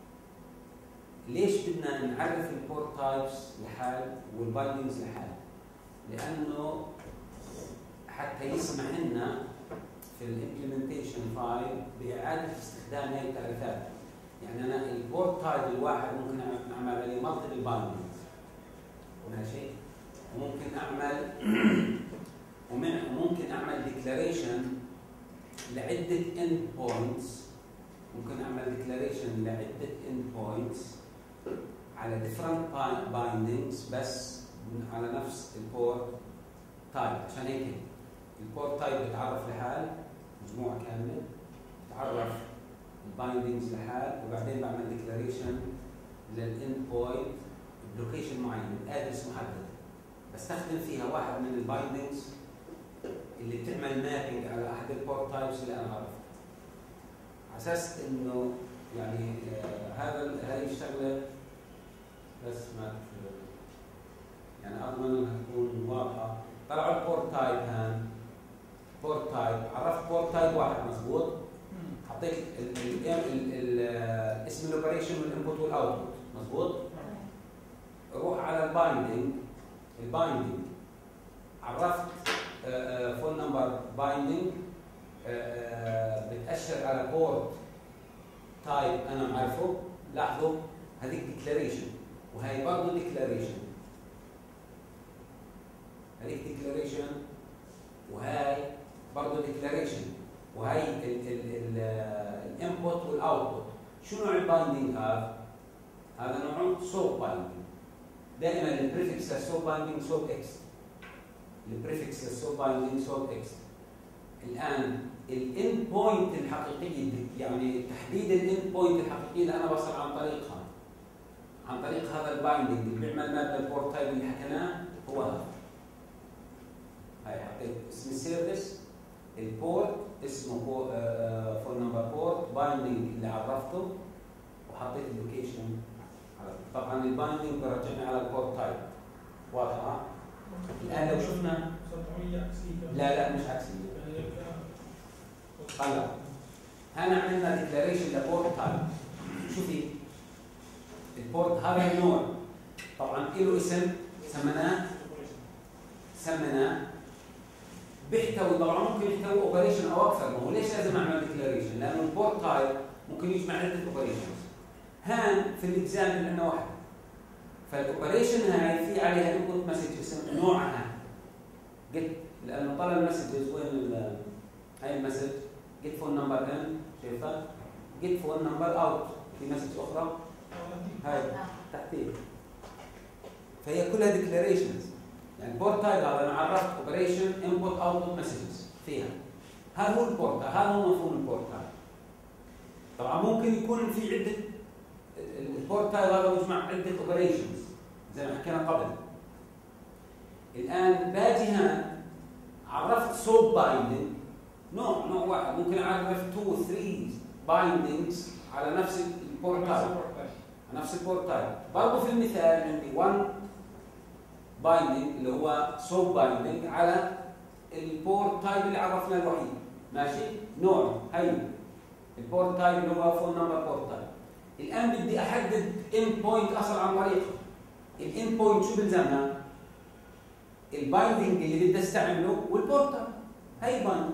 ليش بدنا نعرف البورت تايبس لحال والبايندينجز لحال؟ لانه حتى يسمح لنا في الامبلمنتيشن فايل باعاده استخدام هذه التعريفات. يعني انا البورت تايب الواحد ممكن اعمل عليه مالتيبل بايندينجز ماشي، وممكن اعمل وممكن اعمل ديكلاريشن لعده اند بوينتس. ممكن اعمل ديكلاريشن لعده اند بوينتس على ديفرنت بايندينجز بس على نفس البورت تايب. عشان هيك البورت تايب بتعرف لحال مجموعه كامله، بتعرف البايندينجز لحال، وبعدين بعمل ديكلاريشن للاند بوينت بلوكيشن معين، ادرس محدد بستخدم فيها واحد من البايندنجز اللي بتعمل مابينج على احد البورت تايبس اللي انا عرفتها. على اساس انه يعني آه هذا هذه الشغله بس ما يعني اضمن انها تكون واضحه. طلعوا البورت تايب هان بورت تايب، عرفت بورت تايب واحد مضبوط، حطيت ال ال ال ال اسم الاوبريشن والانبوت والاوتبوت مضبوط. روح على البايندنج، البايندنج عرفت فون نمبر بايندنج بتأشر على بورت تايب انا معرفه. لاحظوا هذيك ديكلاريشن وهي برضه ديكلاريشن، هذيك ديكلاريشن وهي برضه ديكلاريشن، وهي الانبوت والاوتبوت. شو نوع البايندنج هذا؟ هذا نوعه سوب بايندنج. دائما البريفكس للسوب بايندنج سوب اكس، البريفكس للسوب بايندنج سوب اكس. الان الان بوينت الحقيقيه يعني تحديد الان بوينت الحقيقيه اللي انا بصل عن طريقها عن طريق هذا البايندنج اللي بيعمل ماده البورت تايب اللي حكيناه هو هذا. هاي حطيت اسم السيرفيس، البورت اسمه فون نمبر بورت، بايندنج اللي عرفته، وحطيت اللوكيشن. طبعا البايندنج برجعني على البورت تايب. واضحه؟ الان لو شفنا لا لا مش عكسيه. هلا هنا عملنا ديكلاريشن لبورت تايب. شوفي البورت هذا النوع طبعا له اسم سميناه سميناه بيحتوي، طبعا ممكن يحتوي اوبريشن او اكثر. ما هو ليش لازم اعمل ديكلاريشن؟ لانه البورت تايب ممكن يجمع عده اوبريشنز. هان في الاكزامبل عندنا واحده، فالاوبريشن هاي في عليها انبوت مسج اسم نوعها جيت، لانه طلع المسجز وين هاي المسج جيت فون نمبر ان، شايفها؟ جيت فون نمبر اوت، في مسج اخرى هاي تحتيه. فهي كلها ديكلاريشنز. يعني البورت تايب هذا انا عرفت اوبريشن انبوت اوتبوت مسجز فيها. هذا هو البورت، هذا هو مفهوم البورت تايب. طبعا ممكن يكون في عده، البورت تايب هذا بيجمع عده اوبريشنز زي ما حكينا قبل. الان باجي هان عرفت سوب بايندنج نوع نوع واحد، ممكن اعرف اثنين ثلاثة بايندنجز على نفس البورت تايب، على نفس البورت تايب. برضه في المثال عندي واحد بايندنج اللي هو سوب بايندنج على البورت تايب اللي عرفناه الوحيد، ماشي؟ نوع هي البورت تايب اللي هو فون نمبر بورت تايب. الان بدي احدد ان بوينت اصل عن طريقه. الان بوينت شو بلزمها؟ البايندنج اللي بدي استعمله والبورت تايب. هي بايندنج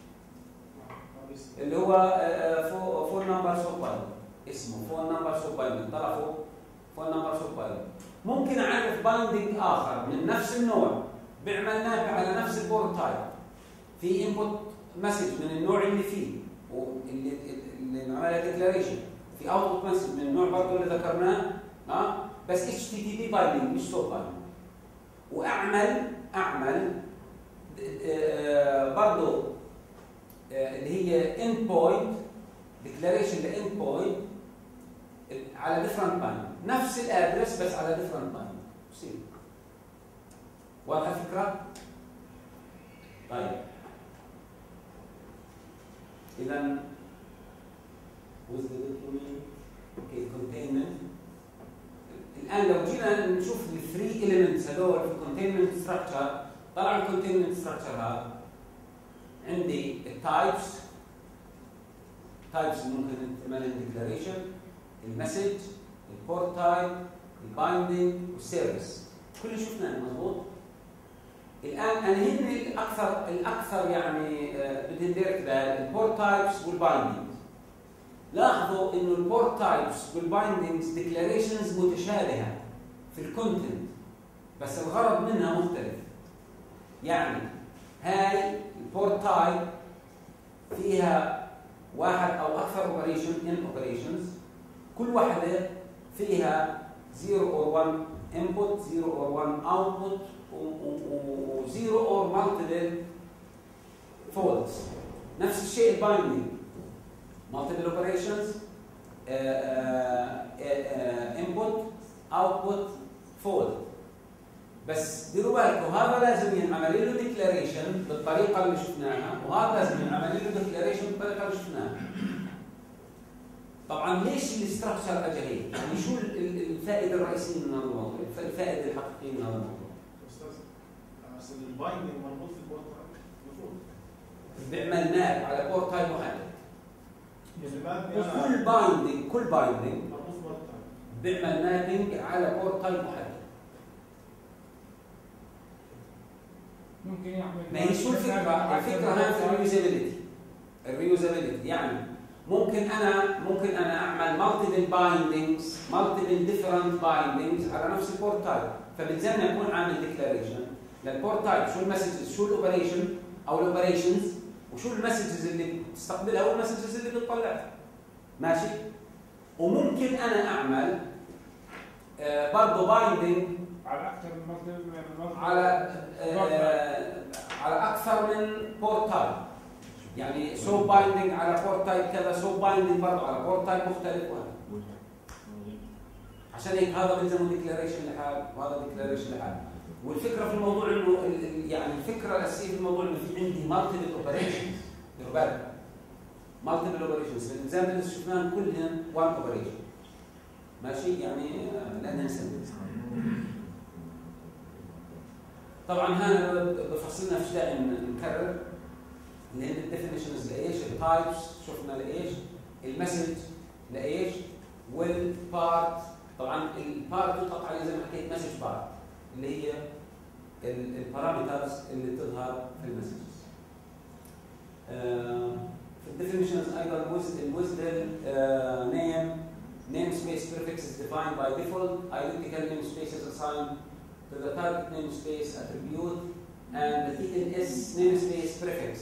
اللي هو فون نمبر سوب بايندنج، اسمه فون نمبر سوب بايندنج، طلع فوق فون نمبر سوب بايندنج. ممكن اعرف بايندنج اخر من نفس النوع بيعمل ماب على نفس البورت تايب، في انبوت مسج من النوع اللي فيه واللي اللي عملها ديكلاريشن، في اوتبوت مسج من النوع برضه اللي ذكرناه، اه بس اتش تي تي بي بايندنج مش سوب بايندنج. واعمل اعمل آه برضه آه اللي هي اند بوينت ديكلاريشن لاند بوينت على ديفرنت بايندنج، نفس الادرس بس على ديفرنت بايندنج. بصير واضحه الفكره؟ طيب اذا with the document اوكي containment. الان لو جينا نشوف الثري elements هذول في الكونتينمنت ستراكشر، طلع الكونتينمنت ستراكشر هذا عندي التايبس تايبس اللي ممكن تعمل ديكلاريشن، المسج، البورت تايب، البايندنج والسيرفيس، كل شفناه مضبوط. الان انا هن الاكثر الاكثر يعني بدي ندير كده البورت تايبس والبايندنج. لاحظوا انه البورت تايبس والبايندنجز ديكلاريشنز متشابهه في الكونتنت، بس الغرض منها مختلف. يعني هاي البورت تايب فيها واحد او اكثر اوبريشن ان اوبريشنز، كل واحده فيها صفر or واحد input صفر or واحد output و صفر or multiple folds. نفس الشيء البايندنج multiple operations uh, uh, uh, input output fold. بس ديروا بالكم هذا لازم ينعمل له ديكلاريشن بالطريقه اللي شفناها، وهذا لازم ينعمل له ديكلاريشن بالطريقه اللي شفناها. طبعا ليش الاستراكشر اجى هيك؟ يعني شو الفائده الرئيسيه من هذا الموضوع؟ الفائده الحقيقيه من هذا الموضوع؟ استاذ اصل البايندنج مربوط في البورت المفروض بيعمل ماب على بورت تايب محدد. الماب وكل بايندنج كل بايندنج مربوط في بورت بيعمل مابينج على بورت تايب محدد. ممكن يعمل ما هي شو الفكره؟ الفكره هاي في الريوزابيلتي. الريوزابيلتي يعني ممكن انا ممكن انا اعمل مالتيبل بايندنجز مالتيبل ديفرنت بايندنجز على نفس البورت تايب، فبلزمني اكون عامل ديكلاريشن للبورت تايب شو المسجز شو الاوبريشن او الاوبريشنز وشو المسجز اللي بتستقبلها والمسجز اللي بتطلعها. ماشي؟ وممكن انا اعمل آه برضه بايندنج على اكثر من مصدر على آه على اكثر من بورت تايب. يعني سو بايندنج على بورت تايب كذا، سو بايندنج برضه على بورت تايب مختلف وهذا. عشان هيك هذا بيلزمه ديكلاريشن لحال وهذا ديكلاريشن لحال. والفكره في الموضوع انه يعني الفكره الاساسيه في الموضوع انه في عندي مالتيبل اوبريشنز. ديروا بالكم مالتيبل اوبريشنز، الاكزامبل اللي شفناهم كلهم وان اوبريشن. ماشي؟ يعني لا ننسى. طبعا هنا بفصلنا في داعي نكرر لان الديفينيشنز لايش؟ التايبس شفنا لايش؟ المسج لايش؟ والبارت طبعا البارت يطلق عليه زي ما حكيت مسج بارت اللي هي البارامترز اللي بتظهر في المسجز. آه في الديفينيشنز ايضا الوزدل نيم namespace prefix is defined by default, identical namespace is assigned to the target namespace attribute and the T N S namespace prefix.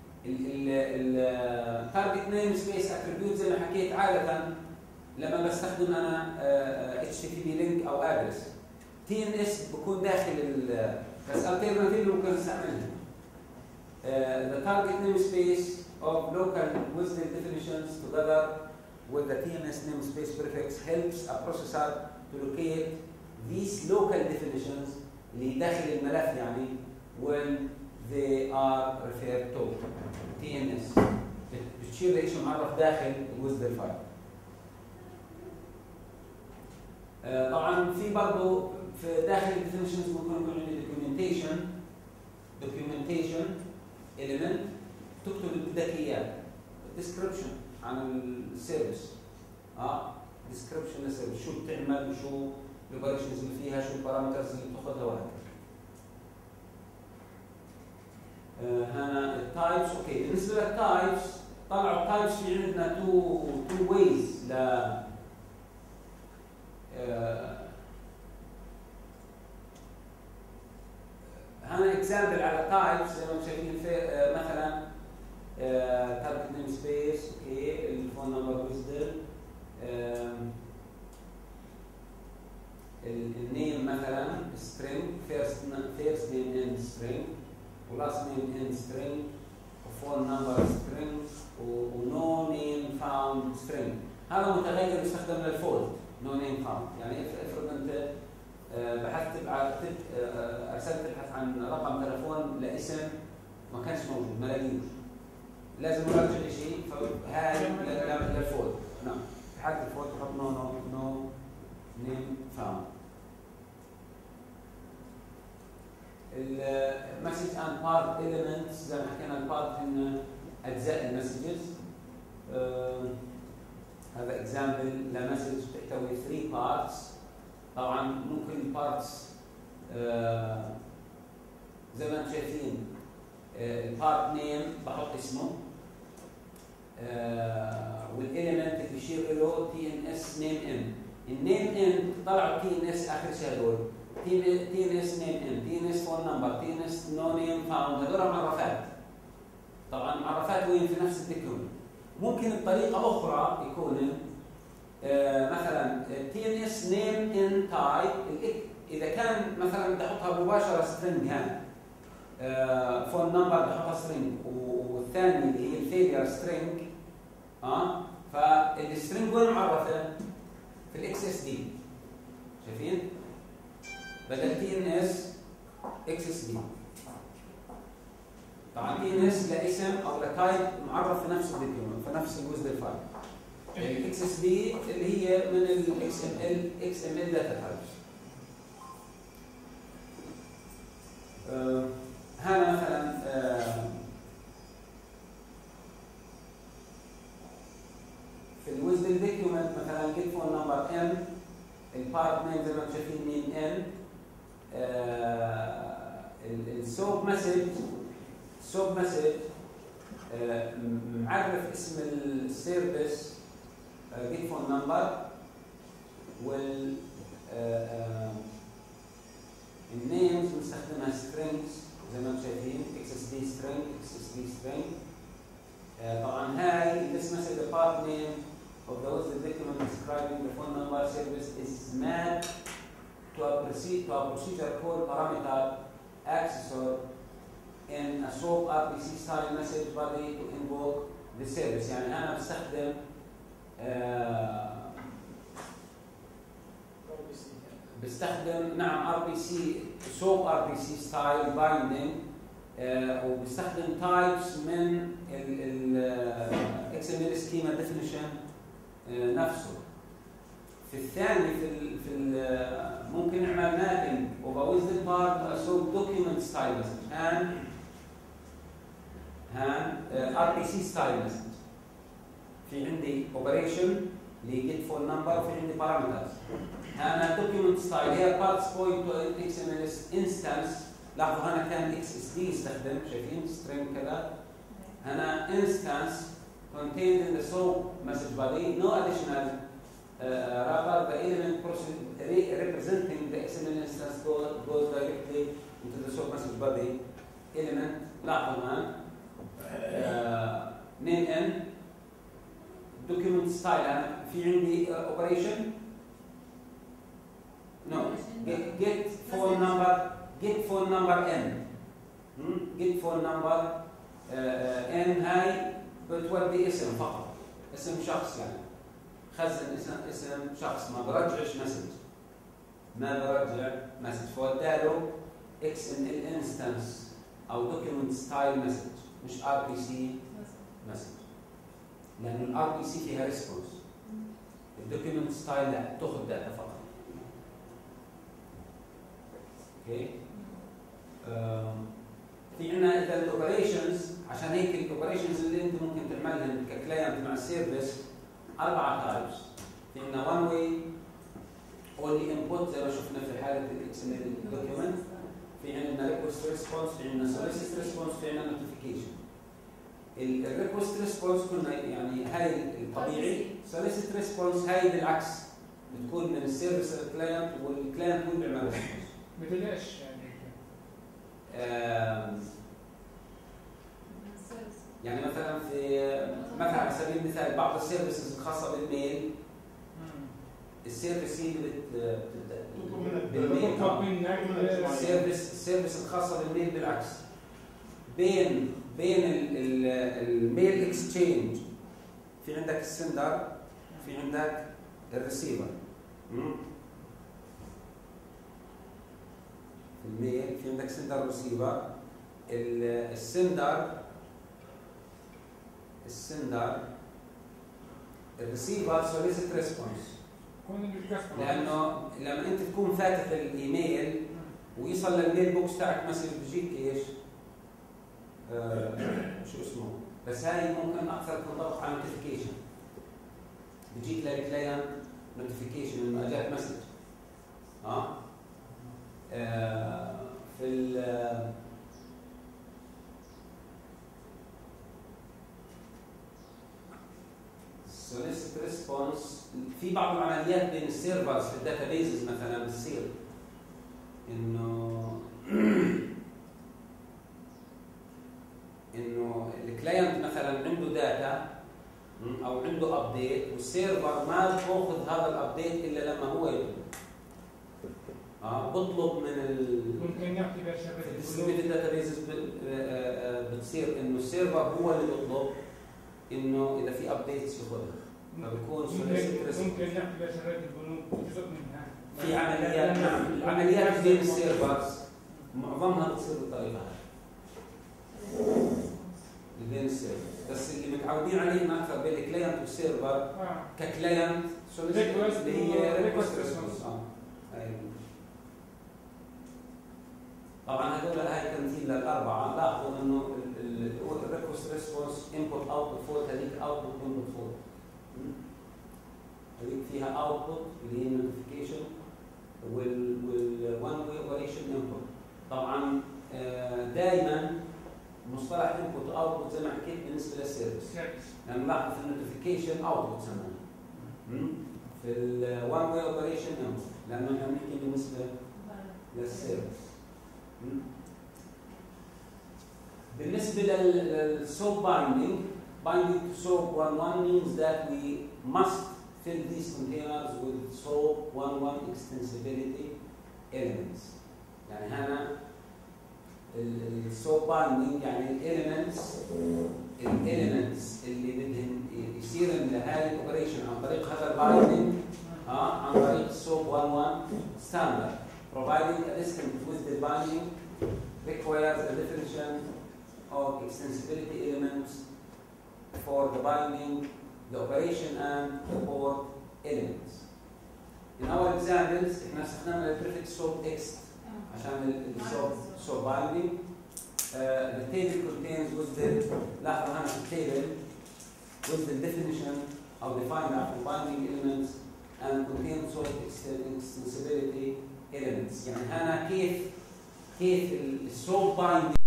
ال target namespace attribute زي ما حكيت عادة لما بستخدم أنا H T T P link أو address. T N S بكون داخل ال بس alternative ممكن نستعملها. The target namespace of local WSDL definitions together with the T N S namespace prefix helps a processor to locate these local definitions اللي داخل الملف يعني when they are referred to T N S. بتشير لإيش معرف داخل الوزدل فايل. آه طبعا في برضه في داخل الديفينيشنز ممكن يكون عندي documentation documentation element تكتب اللي بدك اياه description عن السيرفيس. اه description للسيرفيس شو بتعمل وشو الاوبريشنز اللي فيها شو البارامترز اللي بتاخذها وهكذا. آه هنا التايبس اوكي بالنسبه للتايبس طلعوا التايبس في عندنا تو تو ويز ل آه هنا اكزامبل على تايبس زي ما شايفين في آه مثلا تارجت نيم سبيس اوكي الفون نمبر ويزدل النيم مثلا string first first name end string ولast name end string وفون نمبر string ونو نيم فاوند string. هذا متغير يستخدم للفولد نو نيم فاوند. يعني افرض انت بحثت ارسلت تبحث عن رقم تليفون لاسم ما كانش موجود ما لاقيوش لازم نرجع شيء فهذا للفولد. نعم في حالة الفولد تحط نو نو نو نيم فاوند. المسج اند بارت اليمنتس زي ما حكينا البارت هن اجزاء المسجز. آه هذا اكزامبل لمسج تحتوي ثلاث بارتس. طبعا ممكن البارتس آه زي ما انتم شايفين البارت نيم بحط اسمه آه والاليمنت اللي بيشير له تي ان اس نيم ان. النيم ان طلعوا تي ان اس اخر شيء هذول تي ان اس نيم ان تي ان اس فون نمبر تي ان اس نو نيم فاوند هذول معرفات. طبعا معرفات وين في نفس الدوكيومنت. ممكن بطريقه اخرى يكون آه مثلا تي ان اس نيم ان تايب اذا كان مثلا بدي احطها مباشره سترنج هان فون نمبر بحطها سترينج والثاني اللي هي الفيلير سترينج اه فالسترينج وين معرفه؟ في الاكس اس دي. شايفين؟ بدل تي ان اس اكس اس بي. طبعا تي ان اس لاسم او لتايب معرف في نفس الدوكيومنت في نفس الوزن فايل. الاكس اس بي اللي هي من الاكس ام ال اكس ام ال داتا تايبس. هذا مثلا آه في الوزن دوكيومنت مثلا جيت فون نمبر ان، البارت نيم زي ما انتم شايفين مين ان، السوب مسج السوب مسج معرف اسم السيرفيس جيت فون نمبر، وال النيمز بنستخدمها سترينجز زي ما انتم شايفين اكس اس بي سترينج اكس اس بي سترينج. طبعا هاي this message the part name of the wizard document describing the phone number service is mapped to a procedure to a procedure called parameter accessor in a SOAP ار بي سي style message body to invoke the service. يعني انا بستخدم آه بستخدم نعم ار بي سي SOAP ار بي سي style binding آه وبستخدم تايبس من ال اكس ام ال schema definition آه نفسه. في الثاني في ال في ال ممكن نعمل مابينج وبوز البارت SOAP document style message هان هان ار بي سي style message. في عندي operation لجيت فون نمبر وفي عندي parameters. هنا document style هي parts point to اكس ام ال instance. لاحظوا هنا كان اكس اس دي يستخدم شايفين string كذا. هنا instance contained in the SOAP message body no additional uh, rather the element representing the X M L instance goes, goes directly into the SOAP message body element. لاحظوا هنا name n document style. أنا في عندي uh, operation no get, get phone number get phone number n hmm? get phone number uh, n هاي بتودي اسم فقط اسم شخص يعني خزن اسم اسم شخص ما برجعش مسج ما برجع مسج فوداله اكس ام ال انستنس او دوكيومنت ستايل مسج مش ار بي سي مسج لانه الار بي سي فيها ريسبونس الدوكيومنت ستايل لا تاخذ داتا فقط. اوكي في عندنا اذا الاوبريشنز عشان هيك الاوبريشنز اللي انت ممكن تعملها ككلاينت مع السيرفيس اربعه تايبس. في عندنا وان واي اونلي انبوت زي ما شفنا في حاله الاكس ام ال دوكيومنت. في عندنا ريكوست ريسبونس، في عندنا سوليسيت ريسبونس، في عندنا نوتيفيكيشن. الريكوست ريسبونس كنا يعني هاي الطبيعي، سوليسيت ريسبونس هاي بالعكس بتكون من السيرفيس للكلاينت والكلاينت هو اللي بيعمل ريسبونس. مثل ايش يعني؟ يعني مثلا في مثلا على سبيل المثال بعض السيرفيسز الخاصه بالميل السيرفيس هي اللي بالميل السيرفيس السيرفيس الخاصه بالميل بالعكس بين بين الميل اكسشينج في عندك السندر في عندك الريسيفر. في الميل في عندك سندر وريسيفر. السندر السندر الريسيفر سوليسيت ريسبونس لانه لما انت تكون فاتح الايميل ويصل للميل بوكس تاعك مسج بيجيك ايش؟ آه شو اسمه؟ بس هاي ممكن اكثر تنطبق على نوتيفيكيشن. بيجيك للكلاينت نوتيفيكيشن انه اجاك مسج. اه, آه في ال solicit response في بعض العمليات بين السيرفرز في الداتابيزز مثلا بتصير انه انه الكلاينت مثلا عنده داتا او عنده ابديت والسيرفر ما بياخذ هذا الابديت الا لما هو يطلب. اه بطلب من ال ممكن نعتبر شبكه الداتابيزز بتصير انه السيرفر هو اللي بيطلب انه اذا في ابديتس ياخذها فبكون ممكن نعتبر شبكه البنوك جزء منها في عمليات نعم العمليات بين السيرفرز معظمها بتصير بالطريقه هاي بين السيرفر، بس اللي متعودين عليه اكثر بين الكلاينت والسيرفر اه ككلاينت Request اللي هي و- ريكوست request ريسبونس. اه أيوة. طبعا هذول هاي تمثيل للاربعه. لاحظوا انه الريكوست ريسبونس انبوت اوتبوت فولت، هذيك اوتبوت انبوت فولت، هذيك فيها اوتبوت اللي هي نوتيفيكيشن والوان واي اوبريشن انبوت. طبعا دائما مصطلح انبوت اوتبوت زي ما حكيت بالنسبه للسيرفيس، يعني نلاحظ في النوتيفيكيشن اوتبوت سموه، في الوان واي اوبريشن انبوت، لانه احنا بنحكي بالنسبه للسيرفيس. بالنسبه للسوب بايندينج، binding to SOAP one one means that we must fill these containers with SOAP one one extensibility elements. يعني هنا السوب بايندينج يعني الاليمنتس الاليمنتس اللي بدهم يصير لهذه الاوبريشن عن طريق هذا البايندينج اه عن طريق السوب one one standard. Providing a distinct with the binding requires a definition of extensibility elements for the binding, the operation and the port elements. In our examples, احنا استخدمنا البريفكس SOAP X عشان السوب SOAP binding. Uh, the table contains with the لاحظوا هنا في التيبل with the definition of defined after binding elements and contains SOAP extensibility elements. يعني هنا كيف كيف السوب بايندينج